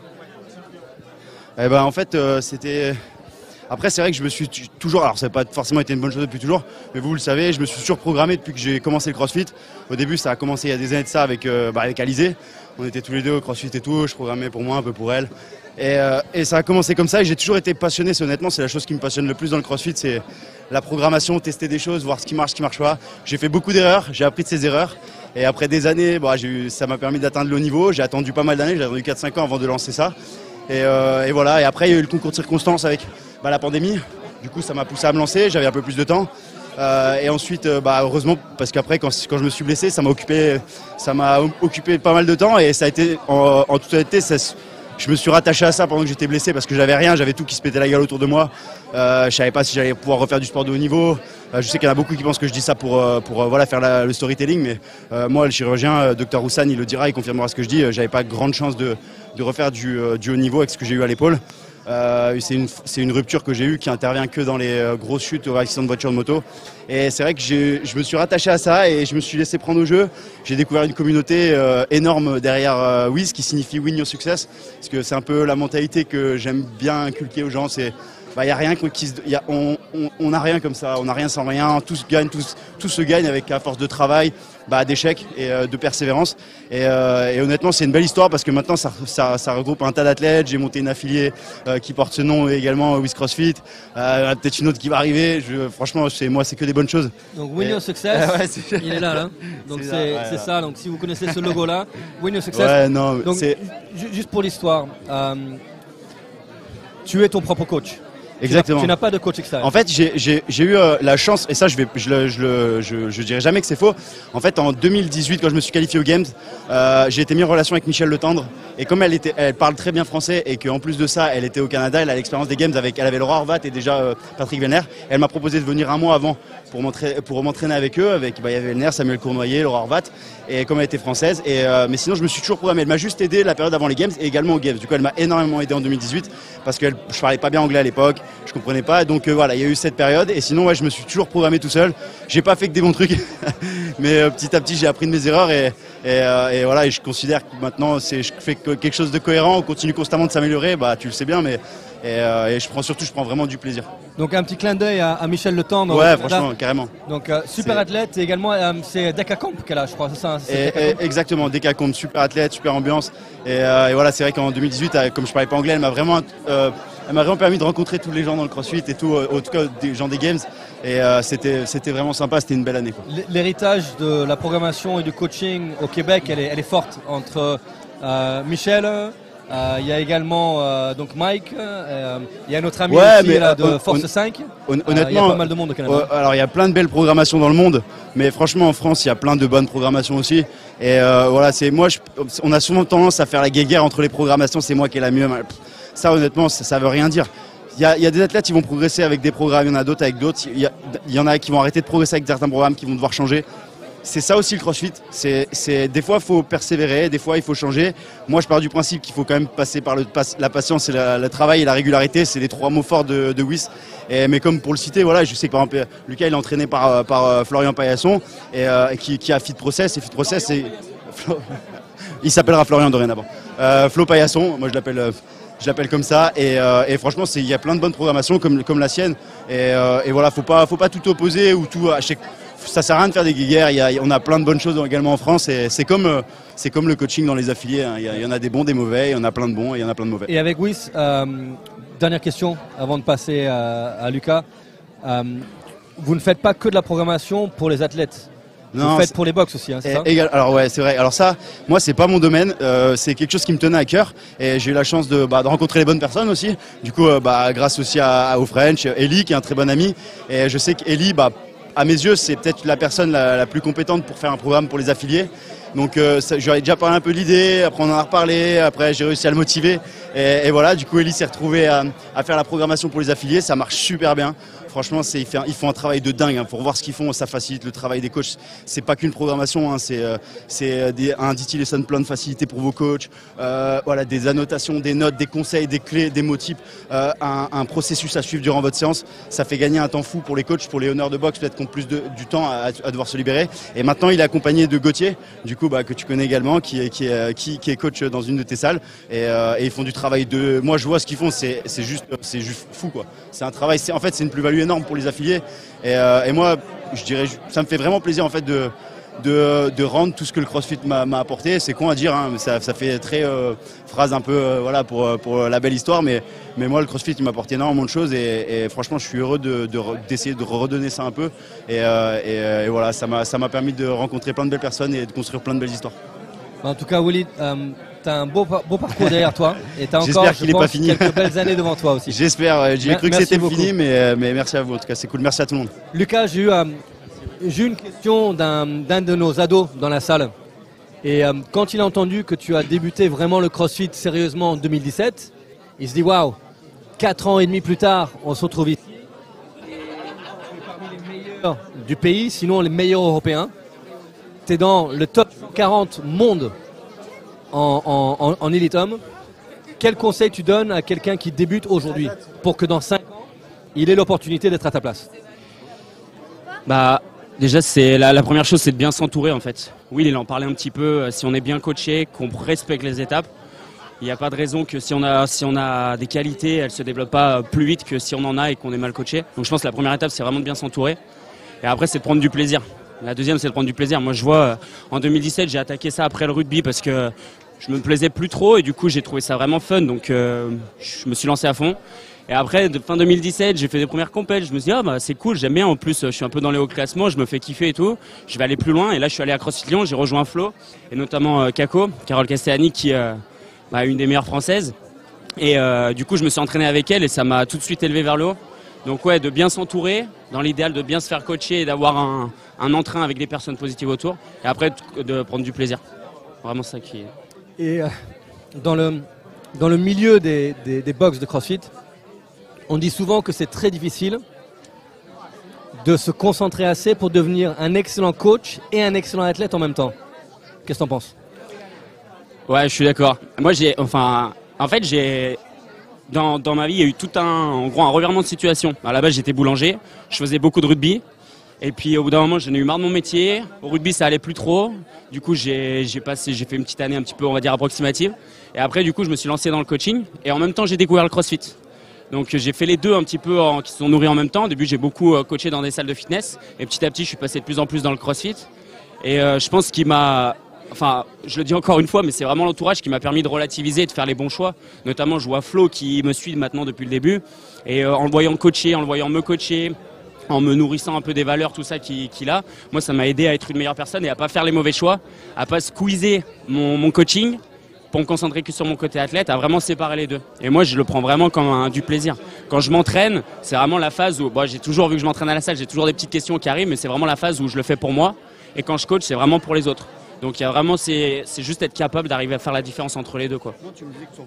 Eh ben en fait euh, c'était. Après c'est vrai que je me suis t- toujours, alors ça n'a pas forcément été une bonne chose depuis toujours, mais vous le savez, je me suis surprogrammé depuis que j'ai commencé le CrossFit. Au début ça a commencé il y a des années de ça avec, euh, bah, avec Alizé. On était tous les deux au CrossFit et tout, je programmais pour moi, un peu pour elle. Et, euh, et ça a commencé comme ça et j'ai toujours été passionné, c'est honnêtement c'est la chose qui me passionne le plus dans le CrossFit, c'est la programmation, tester des choses, voir ce qui marche, ce qui marche pas. J'ai fait beaucoup d'erreurs, j'ai appris de ces erreurs. Et après des années, bah, j'ai eu, ça m'a permis d'atteindre le haut niveau. J'ai attendu pas mal d'années, j'ai attendu quatre cinq ans avant de lancer ça. Et, euh, et voilà, et après il y a eu le concours de circonstances avec bah, la pandémie. Du coup ça m'a poussé à me lancer, j'avais un peu plus de temps. Euh, et ensuite, euh, bah, heureusement, parce qu'après quand, quand je me suis blessé, ça m'a occupé, ça m'a occupé pas mal de temps. Et ça a été, en, en toute honnêteté, ça, je me suis rattaché à ça pendant que j'étais blessé parce que j'avais rien, j'avais tout qui se pétait la gueule autour de moi. Euh, je savais pas si j'allais pouvoir refaire du sport de haut niveau. Euh, je sais qu'il y en a beaucoup qui pensent que je dis ça pour, euh, pour euh, voilà, faire la, le storytelling, mais euh, moi, le chirurgien, euh, docteur Roussan, il le dira, il confirmera ce que je dis. Euh, j'avais pas grande chance de, de refaire du, euh, du haut niveau avec ce que j'ai eu à l'épaule. Euh, c'est une, c'est une rupture que j'ai eue qui intervient que dans les euh, grosses chutes ou accidents de voiture, de moto. Et c'est vrai que j'ai, je me suis rattaché à ça et je me suis laissé prendre au jeu. J'ai découvert une communauté euh, énorme derrière euh, W I S qui signifie Win Your Success. Parce que c'est un peu la mentalité que j'aime bien inculquer aux gens. C'est bah, y a rien qui se, y a, on on n'a rien comme ça, on n'a rien sans rien. Tout se gagne, tout, tout se gagne avec à force de travail, bah, d'échecs et euh, de persévérance. Et, euh, et honnêtement, c'est une belle histoire parce que maintenant, ça, ça, ça regroupe un tas d'athlètes. J'ai monté une affiliée euh, qui porte ce nom également, W I S CrossFit. Euh, peut-être une autre qui va arriver. Je, franchement, c'est, moi, c'est que des bonnes choses. Donc Win Et- Your Success, Ouais, c'est- il est là, là. Donc C'est c'est ça, ouais, c'est ouais. ça. Donc si vous connaissez ce logo-là, Win Your Success. Ouais, non, Donc c'est- ju- juste pour l'histoire, euh, tu es ton propre coach. Exactement. Tu n'as pas de coach extérieur. En fait, j'ai- j'ai j'ai eu euh, la chance, et ça je vais, je, le- je, le- je, je dirais jamais que c'est faux. En fait, en deux mille dix-huit, quand je me suis qualifié aux Games, euh, j'ai été mis en relation avec Michel Le Tendre. Et comme elle, était, elle parle très bien français et qu'en plus de ça, elle était au Canada, elle a l'expérience des Games avec, elle avait Laura Horvat et déjà euh, Patrick Vellner. Elle m'a proposé de venir un mois avant pour m'entraîner pour m'entraîner avec eux. Avec, bah, il y avait Vellner, Samuel Cournoyer, Laura Horvat. Et comme elle était française, et, euh, mais sinon je me suis toujours programmé. Elle m'a juste aidé la période avant les Games et également aux Games. Du coup, elle m'a énormément aidé en deux mille dix-huit parce que je parlais pas bien anglais à l'époque, je comprenais pas. Donc euh, voilà, il y a eu cette période. Et sinon, ouais, je me suis toujours programmé tout seul. J'ai pas fait que des bons trucs, mais euh, petit à petit, j'ai appris de mes erreurs et, et, euh, et voilà. Et je considère que maintenant, c'est, je fais que- quelque chose de cohérent. On continue constamment de s'améliorer. Bah, tu le sais bien, mais et, euh, et je prends surtout, je prends vraiment du plaisir. Donc un petit clin d'œil à, à Michel Le Tendre. Ouais, au Canada. franchement, carrément. Donc euh, super C'est- athlète et également euh, c'est Decacomp qu'elle a, je crois. C'est ça, c'est Et- Decacomp. et- exactement, Decacomp, super athlète, super ambiance. Et, euh, et voilà, c'est vrai qu'en deux mille dix-huit, euh, comme je parlais pas anglais, elle m'a vraiment, euh, elle m'a vraiment permis de rencontrer tous les gens dans le CrossFit et tout, euh, en tout cas des gens des Games. Et euh, c'était, c'était vraiment sympa, c'était une belle année, quoi. L- L'héritage de la programmation et du coaching au Québec, elle est, elle est forte entre euh, Michel. euh, Il y a également euh, donc Mike, euh, il y a notre ami Ouais, aussi, mais, là, euh, de hon- Force hon- cinq. Hon- Euh, il y a Honnêtement, pas mal de monde au Canada. euh, alors il y a plein de belles programmations dans le monde, mais franchement en France il y a plein de bonnes programmations aussi. Et euh, voilà, c'est moi, je- on a souvent tendance à faire la guéguerre entre les programmations. C'est moi qui ai la mieux. Pff, Ça honnêtement, ça, ça veut rien dire. Il y, a, il y a des athlètes qui vont progresser avec des programmes, il y en a d'autres avec d'autres. Il y, a- il y en a qui vont arrêter de progresser avec certains programmes, qui vont devoir changer. C'est ça aussi le CrossFit. C'est, c'est, des fois, il faut persévérer, des fois, il faut changer. Moi, je pars du principe qu'il faut quand même passer par le, pas- la patience, et la- le travail et la régularité. C'est les trois mots forts de, de Wyss. Et, mais comme pour le citer, voilà, je sais que par exemple, Lucas, il est entraîné par, euh, par euh, Florian Paillasson, et, euh, et qui, qui a Fit Process. Et Fit Process, c'est... Flo- il s'appellera Florian dorénavant. Euh, Flo Paillasson, moi je l'appelle... euh, je l'appelle comme ça et, euh, et franchement c'est- il y a plein de bonnes programmations comme, comme la sienne et, euh, et voilà, faut pas, faut pas tout opposer ou tout à chaque- ça sert à rien de faire des guéguerres. Il y a- on a plein de bonnes choses également en France et c'est comme, euh, c'est comme le coaching dans les affiliés, hein. il, y a- il y en a des bons, des mauvais, il y en a plein de bons et il y en a plein de mauvais. Et avec Wyss, euh, dernière question avant de passer à, à Lucas. Euh, vous ne faites pas que de la programmation pour les athlètes. Non, vous faites c'est- pour les box aussi, hein, c'est ça Et- égal- alors ouais, c'est vrai. Alors ça, moi, c'est pas mon domaine. euh, c'est quelque chose qui me tenait à cœur. Et j'ai eu la chance de, bah, de rencontrer les bonnes personnes aussi. Du coup, euh, bah, grâce aussi à, à- au French, Ellie, qui est un très bon ami. Et je sais qu'Ellie, bah, à mes yeux, c'est peut-être la personne la, la plus compétente pour faire un programme pour les affiliés. Donc, euh, ça- j'aurais déjà parlé un peu de l'idée. Après, on en a reparlé. Après, j'ai réussi à le motiver. Et, et voilà, du coup, Ellie s'est retrouvée à, à faire la programmation pour les affiliés. Ça marche super bien. Franchement, c'est, ils, fait un- ils font un travail de dingue. Pour voir ce qu'ils font, ça facilite le travail des coachs. C'est pas qu'une programmation, hein, c'est, euh, c'est des, un D T lesson plan de facilité pour vos coachs. Euh, voilà, des annotations, des notes, des conseils, des clés, des mots types, euh, un, un processus à suivre durant votre séance. Ça fait gagner un temps fou pour les coachs, pour les honneurs de boxe, peut-être qu'on plus de, du temps à, à devoir se libérer. Et maintenant, il est accompagné de Gauthier, du coup, bah, que tu connais également, qui est, qui, est, qui, qui est coach dans une de tes salles. Et, euh, et ils font du travail de. Moi, je vois ce qu'ils font, c'est, c'est juste, c'est juste fou, quoi. C'est un travail. C'est, en fait, c'est une plus-value énorme pour les affiliés. Et, euh, et moi, je dirais, ça me fait vraiment plaisir en fait de, de, de rendre tout ce que le CrossFit m'a, m'a apporté. C'est con à dire, hein, mais ça, ça fait très euh, phrase un peu euh, voilà pour, pour la belle histoire, mais, mais moi le CrossFit il m'a apporté énormément de choses et, et franchement je suis heureux de, de, d'essayer de redonner ça un peu. Et, euh, et, et voilà, ça m'a, ça m'a permis de rencontrer plein de belles personnes et de construire plein de belles histoires. En tout cas, Willy, euh, tu as un beau, par- beau parcours derrière toi et tu as encore, J'espère je qu'il est pense, pas fini. quelques belles années devant toi aussi. J'espère, euh, j'ai Mer- cru que merci c'était beaucoup. fini, mais, mais merci à vous en tout cas, c'est cool. Merci à tout le monde. Lucas, j'ai eu, euh, j'ai eu une question d'un, d'un de nos ados dans la salle. Et euh, quand il a entendu que tu as débuté vraiment le CrossFit sérieusement en deux mille dix-sept, il se dit waouh, quatre ans et demi plus tard, on se retrouve ici. Et on est parmi les meilleurs du pays, sinon les meilleurs européens. Tu es dans le top quarante monde en, en, en, en Elite Homme. Quel conseil tu donnes à quelqu'un qui débute aujourd'hui pour que dans cinq ans, il ait l'opportunité d'être à ta place? Bah, déjà, c'est la, la première chose, c'est de bien s'entourer en fait. Oui, il en parlait un petit peu. euh, Si on est bien coaché, qu'on respecte les étapes, il n'y a pas de raison que si on a, si on a des qualités, elles ne se développent pas plus vite que si on en a et qu'on est mal coaché. Donc je pense que la première étape, c'est vraiment de bien s'entourer. Et après, c'est de prendre du plaisir. La deuxième, c'est de prendre du plaisir. Moi, je vois, euh, en deux mille dix-sept, j'ai attaqué ça après le rugby parce que je me plaisais plus trop et du coup, j'ai trouvé ça vraiment fun. Donc, euh, je me suis lancé à fond. Et après, de fin deux mille dix-sept, j'ai fait des premières compètes. Je me suis dit, ah, bah, c'est cool, j'aime bien. En plus, je suis un peu dans les hauts classements, je me fais kiffer et tout. Je vais aller plus loin. Et là, je suis allé à CrossFit Lyon, j'ai rejoint Flo et notamment euh, Kako, Carole Castellani, qui euh, bah, est une des meilleures françaises. Et euh, du coup, je me suis entraîné avec elle et ça m'a tout de suite élevé vers le haut. Donc ouais, de bien s'entourer, dans l'idéal de bien se faire coacher et d'avoir un, un entrain avec des personnes positives autour. Et après, de prendre du plaisir. Vraiment ça qui est... Et euh, dans, le, dans le milieu des, des, des box de CrossFit, on dit souvent que c'est très difficile de se concentrer assez pour devenir un excellent coach et un excellent athlète en même temps. Qu'est-ce que t'en penses? Ouais, je suis d'accord. Moi, j'ai, enfin, en fait, j'ai... Dans, dans ma vie, il y a eu tout un, en gros, un revirement de situation. À la base, j'étais boulanger, je faisais beaucoup de rugby. Et puis, au bout d'un moment, j'en ai eu marre de mon métier. Au rugby, ça allait plus trop. Du coup, j'ai, j'ai passé, j'ai fait une petite année un petit peu, on va dire, approximative. Et après, du coup, je me suis lancé dans le coaching. Et en même temps, j'ai découvert le CrossFit. Donc, j'ai fait les deux un petit peu en, qui se sont nourris en même temps. Au début, j'ai beaucoup euh, coaché dans des salles de fitness. Et petit à petit, je suis passé de plus en plus dans le CrossFit. Et euh, je pense qu'il m'a... Enfin, je le dis encore une fois, mais c'est vraiment l'entourage qui m'a permis de relativiser et de faire les bons choix. Notamment, je vois Flo qui me suit maintenant depuis le début. Et euh, en le voyant coacher, en le voyant me coacher, en me nourrissant un peu des valeurs, tout ça qu'il, qu'il a, moi, ça m'a aidé à être une meilleure personne et à pas faire les mauvais choix, à pas squeezer mon, mon coaching pour me concentrer que sur mon côté athlète, à vraiment séparer les deux. Et moi, je le prends vraiment comme un, du plaisir. Quand je m'entraîne, c'est vraiment la phase où, bon, j'ai toujours, vu que je m'entraîne à la salle, j'ai toujours des petites questions qui arrivent, mais c'est vraiment la phase où je le fais pour moi. Et quand je coach, c'est vraiment pour les autres. Donc il y a vraiment, c'est, c'est juste être capable d'arriver à faire la différence entre les deux, quoi. Non, tu me disais que tu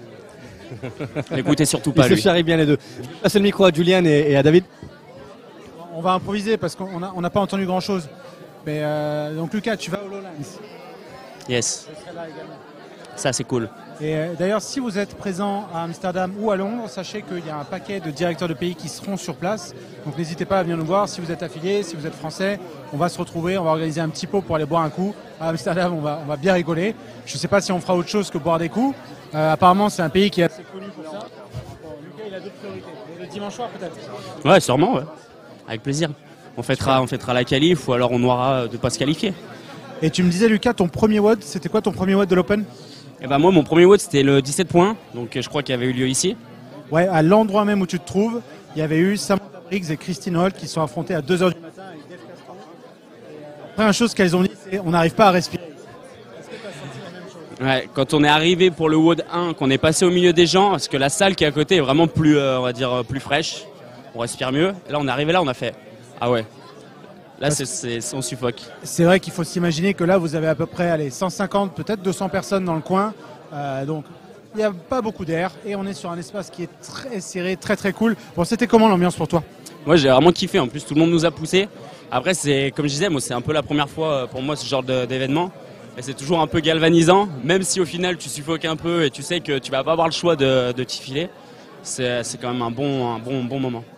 en foutais de... Écoutez surtout pas Ils lui. se charrient bien les deux. Je vais passer le micro à Julian et, et à David. On va improviser parce qu'on n'a on n'a pas entendu grand-chose. Mais euh, donc Lucas, tu vas au Lowlands. Yes. Je serai là également. Ça, c'est cool. Et euh, d'ailleurs, si vous êtes présent à Amsterdam ou à Londres, sachez qu'il y a un paquet de directeurs de pays qui seront sur place. Donc n'hésitez pas à venir nous voir. Si vous êtes affilié, si vous êtes français, on va se retrouver. On va organiser un petit pot pour aller boire un coup. À Amsterdam, on va, on va bien rigoler. Je ne sais pas si on fera autre chose que boire des coups. Euh, apparemment, c'est un pays qui est assez connu pour ça. Bon, Lucas, il a d'autres priorités. Le dimanche soir, peut-être. Ouais, sûrement, ouais. Avec plaisir. On fêtera, on fêtera la qualif ou alors on aura de ne pas se qualifier. Et tu me disais, Lucas, ton premier W O D, c'était quoi ton premier W O D de l'Open? Et ben moi, mon premier W O D, c'était le dix-sept points. Donc je crois qu'il avait eu lieu ici. Ouais, à l'endroit même où tu te trouves, il y avait eu Samantha Briggs et Christine Holt qui sont affrontés à deux heures du matin avec Dave Castro. La première chose qu'elles ont dit, c'est on n'arrive pas à respirer. Est-ce que tu as senti la même chose? Ouais, quand on est arrivé pour le W O D un, qu'on est passé au milieu des gens, parce que la salle qui est à côté est vraiment plus, euh, on va dire, plus fraîche. On respire mieux. Et là, on est arrivé là, on a fait ah ouais. Là, c'est, c'est, on suffoque. C'est vrai qu'il faut s'imaginer que là, vous avez à peu près allez, cent cinquante, peut-être deux cents personnes dans le coin. Euh, donc, il n'y a pas beaucoup d'air et on est sur un espace qui est très serré, très très cool. Bon, c'était comment l'ambiance pour toi? Moi, j'ai vraiment kiffé. En plus, tout le monde nous a poussé. Après, c'est comme je disais, moi, c'est un peu la première fois pour moi ce genre de, d'événement. Et c'est toujours un peu galvanisant, même si au final, tu suffoques un peu et tu sais que tu vas pas avoir le choix de, de t'y filer. C'est, c'est quand même un bon, un bon, bon moment.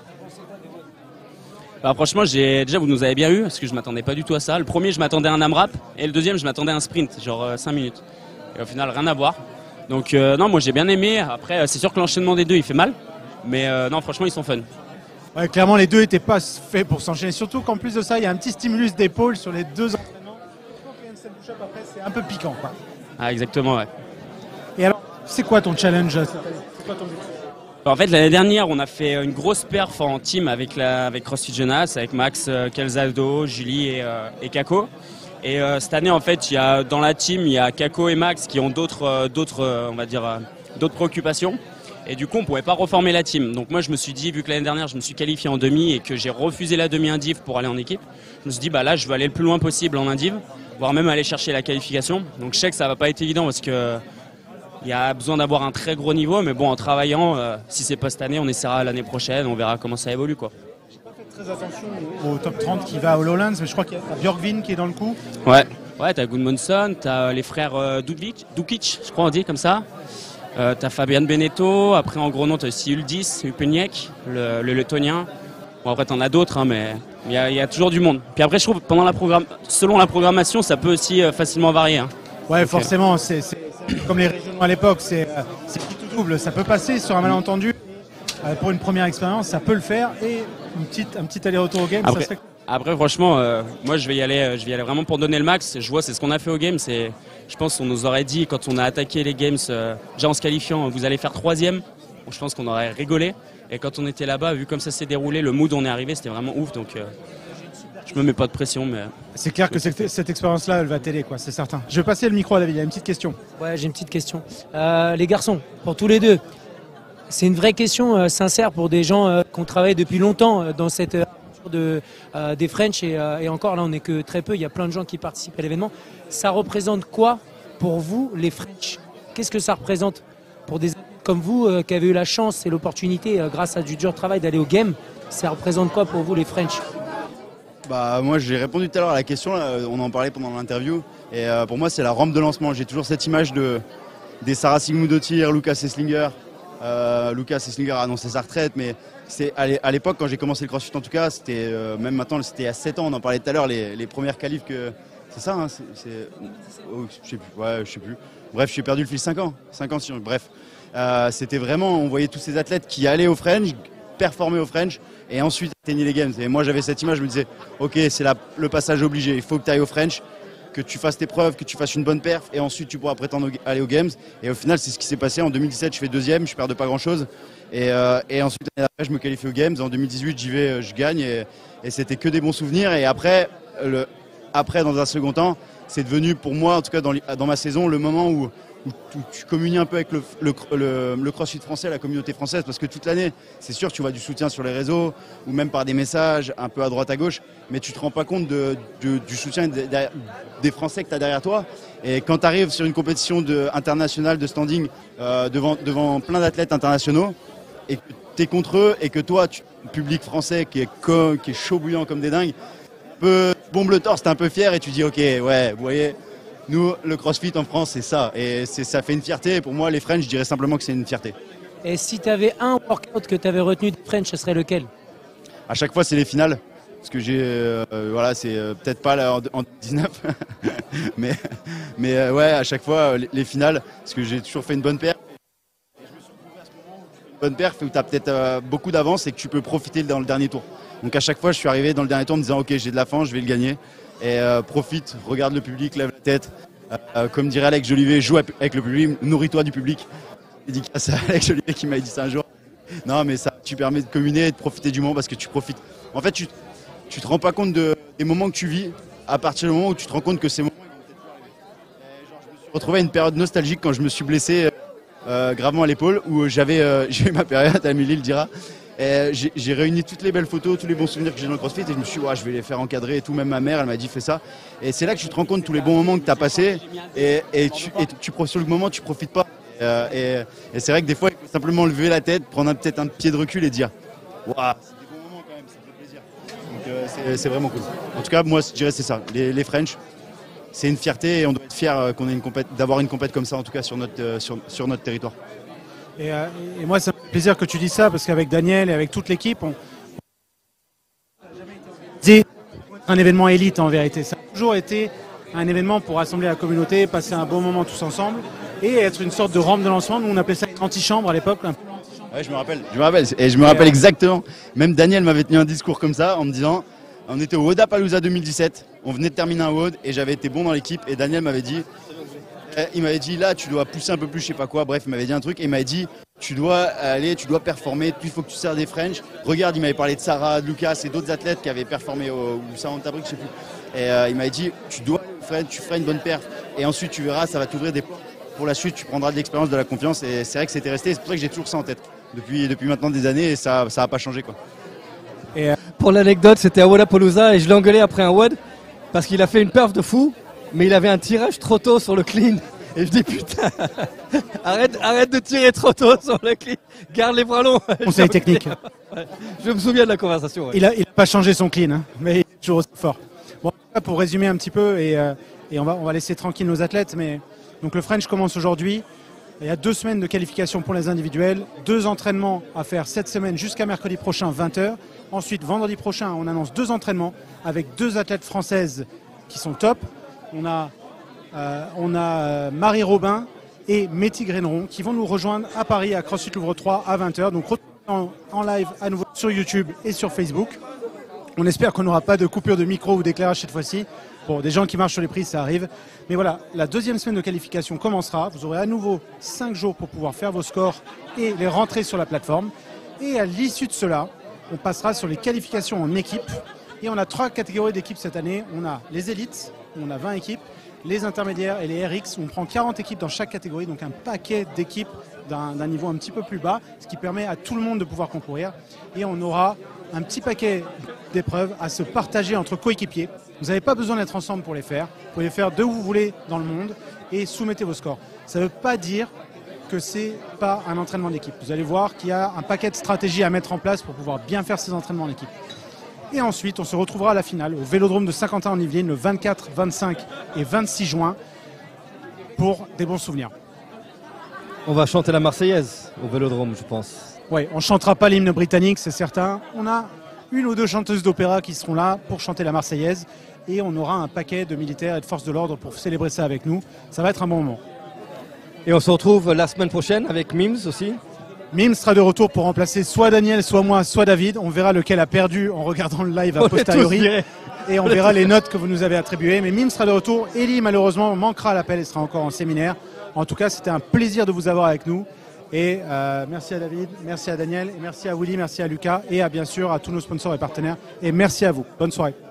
Bah, franchement, j'ai... déjà vous nous avez bien eu parce que je m'attendais pas du tout à ça. Le premier, je m'attendais à un AMRAP et le deuxième, je m'attendais à un sprint, genre euh, cinq minutes. Et au final, rien à voir. Donc euh, non, moi j'ai bien aimé. Après, c'est sûr que l'enchaînement des deux, il fait mal. Mais euh, non, franchement, ils sont fun. Ouais, clairement, les deux n'étaient pas faits pour s'enchaîner. Surtout qu'en plus de ça, il y a un petit stimulus d'épaule sur les deux entraînements. Je pense qu'il y a une scène push-up après, c'est un peu piquant, quoi. Ah, exactement, ouais. Et alors, c'est quoi ton challenge cette année? C'est quoi ton but? En fait, l'année dernière, on a fait une grosse perf en team avec, la, avec CrossFit Jeunesse, avec Max, euh, Calzado, Julie et, euh, et Kako. Et euh, cette année, en fait, il y a, dans la team, il y a Kako et Max qui ont d'autres, euh, d'autres, euh, on va dire, euh, d'autres préoccupations. Et du coup, on ne pouvait pas reformer la team. Donc moi, je me suis dit, vu que l'année dernière, je me suis qualifié en demi et que j'ai refusé la demi-indiv pour aller en équipe, je me suis dit, bah là, je veux aller le plus loin possible en indiv, voire même aller chercher la qualification. Donc je sais que ça ne va pas être évident parce que il y a besoin d'avoir un très gros niveau, mais bon, en travaillant, euh, si c'est pas cette année, on essaiera l'année prochaine, on verra comment ça évolue, quoi. J'ai pas fait très attention au top trente qui va au Lowlands, mais je crois qu'il y a Björkvin qui est dans le coup. Ouais, ouais, t'as Gudmundsson, t'as les frères euh, Dukic, Dukic, je crois on dit comme ça. Euh, t'as Fabian Beneteau, après en gros nom t'as aussi Uldis, Upeniek, le, le lettonien. Bon après t'en as d'autres, hein, mais il y, y a toujours du monde. Puis après je trouve pendant la programme, selon la programmation, ça peut aussi euh, facilement varier. Hein. Ouais, Donc, forcément, c'est, c'est, c'est comme les régionaux à l'époque, c'est, euh, c'est tout double. Ça peut passer sur un malentendu. Euh, pour une première expérience, ça peut le faire et une petite, un petit aller-retour au game, après, ça serait... Après franchement, euh, moi je vais y aller, je vais y aller vraiment pour donner le max. Je vois, c'est ce qu'on a fait au game. C'est, je pense qu'on nous aurait dit quand on a attaqué les games, euh, déjà en se qualifiant, vous allez faire troisième. Bon, je pense qu'on aurait rigolé. Et quand on était là-bas, vu comme ça s'est déroulé, le mood où on est arrivé, c'était vraiment ouf. Donc, euh, je me mets pas de pression. Mais c'est clair que cette, cette expérience-là, elle va t'aider, quoi, c'est certain. Je vais passer le micro à David, il y a une petite question. Ouais, j'ai une petite question. Euh, les garçons, pour tous les deux, c'est une vraie question euh, sincère pour des gens euh, qui ont travaillé depuis longtemps euh, dans cette euh, de, euh, des French et, euh, et encore là on n'est que très peu, il y a plein de gens qui participent à l'événement. Ça représente quoi pour vous les French? Qu'est-ce que ça représente pour des comme vous euh, qui avez eu la chance et l'opportunité euh, grâce à du dur travail d'aller au game? Ça représente quoi pour vous les French? Bah moi j'ai répondu tout à l'heure à la question, là, on en parlait pendant l'interview et euh, pour moi c'est la rampe de lancement. J'ai toujours cette image de, des Sarah Sigmundotir, Lucas Esslinger. Euh, Lucas Esslinger a annoncé sa retraite, mais c'est à l'époque quand j'ai commencé le CrossFit en tout cas, c'était euh, même maintenant c'était à sept ans, on en parlait tout à l'heure, les, les premières qualifs que c'est ça, hein, c'est oh, je sais plus, ouais, je sais plus. Bref, j'ai perdu le fil cinq ans, cinq ans sur, bref, euh, c'était vraiment, on voyait tous ces athlètes qui allaient au French, performer au French et ensuite atteigner les games. Et moi j'avais cette image, je me disais, ok, c'est le passage obligé, il faut que tu ailles au French, que tu fasses tes preuves, que tu fasses une bonne perf et ensuite tu pourras prétendre aller aux Games. Et au final, c'est ce qui s'est passé. En deux mille dix-sept, je fais deuxième, je perds de pas grand chose. Et, euh, et ensuite, l'année d'après, je me qualifie aux Games. En deux mille dix-huit, j'y vais, je gagne. Et, et c'était que des bons souvenirs. Et après, le, après dans un second temps, c'est devenu pour moi, en tout cas dans, dans ma saison, le moment où, où, où tu communies un peu avec le, le, le, le CrossFit français, la communauté française, parce que toute l'année, c'est sûr, tu vois du soutien sur les réseaux ou même par des messages un peu à droite à gauche, mais tu te rends pas compte de, de, du soutien de, de, des Français que tu as derrière toi. Et quand tu arrives sur une compétition de, internationale de standing euh, devant, devant plein d'athlètes internationaux et que tu es contre eux et que toi, tu, le public français qui est, co, qui est chaud bouillant comme des dingues, peut bombe le torse, t'es un peu fier et tu dis ok, ouais, vous voyez, nous, le CrossFit en France, c'est ça. Et ça fait une fierté. Et pour moi, les French, je dirais simplement que c'est une fierté. Et si tu avais un workout que tu avais retenu des French, ce serait lequel? À chaque fois, c'est les finales. Parce que j'ai, euh, voilà, c'est euh, peut-être pas là, en, en dix-neuf, mais, mais euh, ouais, à chaque fois, les, les finales, parce que j'ai toujours fait une bonne perf. Et je me suis retrouvé à ce moment où tu fais une bonne perf, où tu as peut-être euh, beaucoup d'avance et que tu peux profiter dans le dernier tour. Donc à chaque fois, je suis arrivé dans le dernier tour en me disant, ok, j'ai de la fin, je vais le gagner. Et euh, profite, regarde le public, lève la tête. Euh, comme dirait Alex Jolivet, joue avec le public, nourris-toi du public. Dédicace à Alex Jolivet qui m'a dit ça un jour. Non, mais ça, tu permets de communier et de profiter du moment parce que tu profites. En fait, tu tu te rends pas compte de, des moments que tu vis à partir du moment où tu te rends compte que ces moments ils vont peut-être pas arriver. Genre, je me suis retrouvé à une période nostalgique quand je me suis blessé euh, gravement à l'épaule où j'avais euh, j'ai eu ma période, Amélie le dira. J'ai réuni toutes les belles photos, tous les bons souvenirs que j'ai dans le CrossFit et je me suis dit, ouais, je vais les faire encadrer et tout. Même ma mère, elle m'a dit, fais ça. Et c'est là que tu te rends compte de tous les bons moments que tu as passés et, et, tu, et tu, sur le moment, tu profites pas. Et, et, et c'est vrai que des fois, il faut simplement lever la tête, prendre peut-être un pied de recul et dire, waouh, c'est des bons moments quand même, ça fait plaisir. Donc euh, c'est vraiment cool. En tout cas, moi, je dirais c'est ça. Les, les French, c'est une fierté et on doit être fier qu'on ait une compète, d'avoir une compète comme ça, en tout cas sur notre, euh, sur, sur notre territoire. Et, euh, et moi, ça me fait plaisir que tu dises ça parce qu'avec Daniel et avec toute l'équipe, on c'est un événement élite en vérité. Ça a toujours été un événement pour rassembler la communauté, passer un bon moment tous ensemble et être une sorte de rampe de lancement. Nous, on appelait ça une antichambre à l'époque. Ouais, je me rappelle. Je me rappelle. Et je me rappelle exactement. Même Daniel m'avait tenu un discours comme ça en me disant, on était au Wodapalooza deux mille dix-sept, on venait de terminer un WOD et j'avais été bon dans l'équipe et Daniel m'avait dit. Il m'avait dit là tu dois pousser un peu plus, je sais pas quoi, bref il m'avait dit un truc et il m'avait dit tu dois aller, tu dois performer, il faut que tu sers des French. Regarde, il m'avait parlé de Sarah, de Lucas et d'autres athlètes qui avaient performé au Santa Brick, je sais plus. Et euh, il m'avait dit tu dois French, tu feras une bonne perf et ensuite tu verras, ça va t'ouvrir des portes. Pour la suite tu prendras de l'expérience, de la confiance et c'est vrai que c'était resté, c'est pour ça que j'ai toujours ça en tête depuis, depuis maintenant des années et ça ça a pas changé quoi. Et euh, pour l'anecdote, c'était à Wodapalooza et je l'ai engueulé après un WOD parce qu'il a fait une perf de fou. Mais il avait un tirage trop tôt sur le clean. Et je dis putain, arrête, arrête de tirer trop tôt sur le clean. Garde les bras longs. Conseil technique. Ouais. Je me souviens de la conversation. Ouais. Il n'a il a pas changé son clean, hein, mais il est toujours aussi fort. Bon, pour résumer un petit peu, et, euh, et on, va, on va laisser tranquille nos athlètes. Mais, donc le French commence aujourd'hui. Il y a deux semaines de qualification pour les individuels. Deux entraînements à faire cette semaine jusqu'à mercredi prochain, vingt heures. Ensuite, vendredi prochain, on annonce deux entraînements avec deux athlètes françaises qui sont top. On a, euh, on a euh, Marie Robin et Métis Gréneron qui vont nous rejoindre à Paris à CrossFit Louvre trois à vingt heures. Donc en, en live à nouveau sur YouTube et sur Facebook. On espère qu'on n'aura pas de coupure de micro ou d'éclairage cette fois-ci. Bon, des gens qui marchent sur les prises, ça arrive. Mais voilà, la deuxième semaine de qualification commencera. Vous aurez à nouveau cinq jours pour pouvoir faire vos scores et les rentrer sur la plateforme. Et à l'issue de cela, on passera sur les qualifications en équipe Et on a trois catégories d'équipes cette année. On a les élites, on a vingt équipes, les intermédiaires et les R X. On prend quarante équipes dans chaque catégorie, donc un paquet d'équipes d'un niveau un petit peu plus bas, ce qui permet à tout le monde de pouvoir concourir. Et on aura un petit paquet d'épreuves à se partager entre coéquipiers. Vous n'avez pas besoin d'être ensemble pour les faire. Vous pouvez les faire d'où vous voulez dans le monde et soumettez vos scores. Ça ne veut pas dire que ce n'est pas un entraînement d'équipe. Vous allez voir qu'il y a un paquet de stratégies à mettre en place pour pouvoir bien faire ces entraînements d'équipe. Et ensuite, on se retrouvera à la finale au Vélodrome de Saint-Quentin en Yvelines le vingt-quatre, vingt-cinq et vingt-six juin pour des bons souvenirs. On va chanter la Marseillaise au Vélodrome, je pense. Oui, on ne chantera pas l'hymne britannique, c'est certain. On a une ou deux chanteuses d'opéra qui seront là pour chanter la Marseillaise. Et on aura un paquet de militaires et de forces de l'ordre pour célébrer ça avec nous. Ça va être un bon moment. Et on se retrouve la semaine prochaine avec Mims aussi. Mims sera de retour pour remplacer soit Daniel, soit moi, soit David. On verra lequel a perdu en regardant le live a posteriori. Et on verra les notes que vous nous avez attribuées. Mais Mims sera de retour. Ellie, malheureusement, manquera à l'appel et sera encore en séminaire. En tout cas, c'était un plaisir de vous avoir avec nous. Et euh, merci à David, merci à Daniel, et merci à Willy, merci à Lucas et à bien sûr à tous nos sponsors et partenaires. Et merci à vous. Bonne soirée.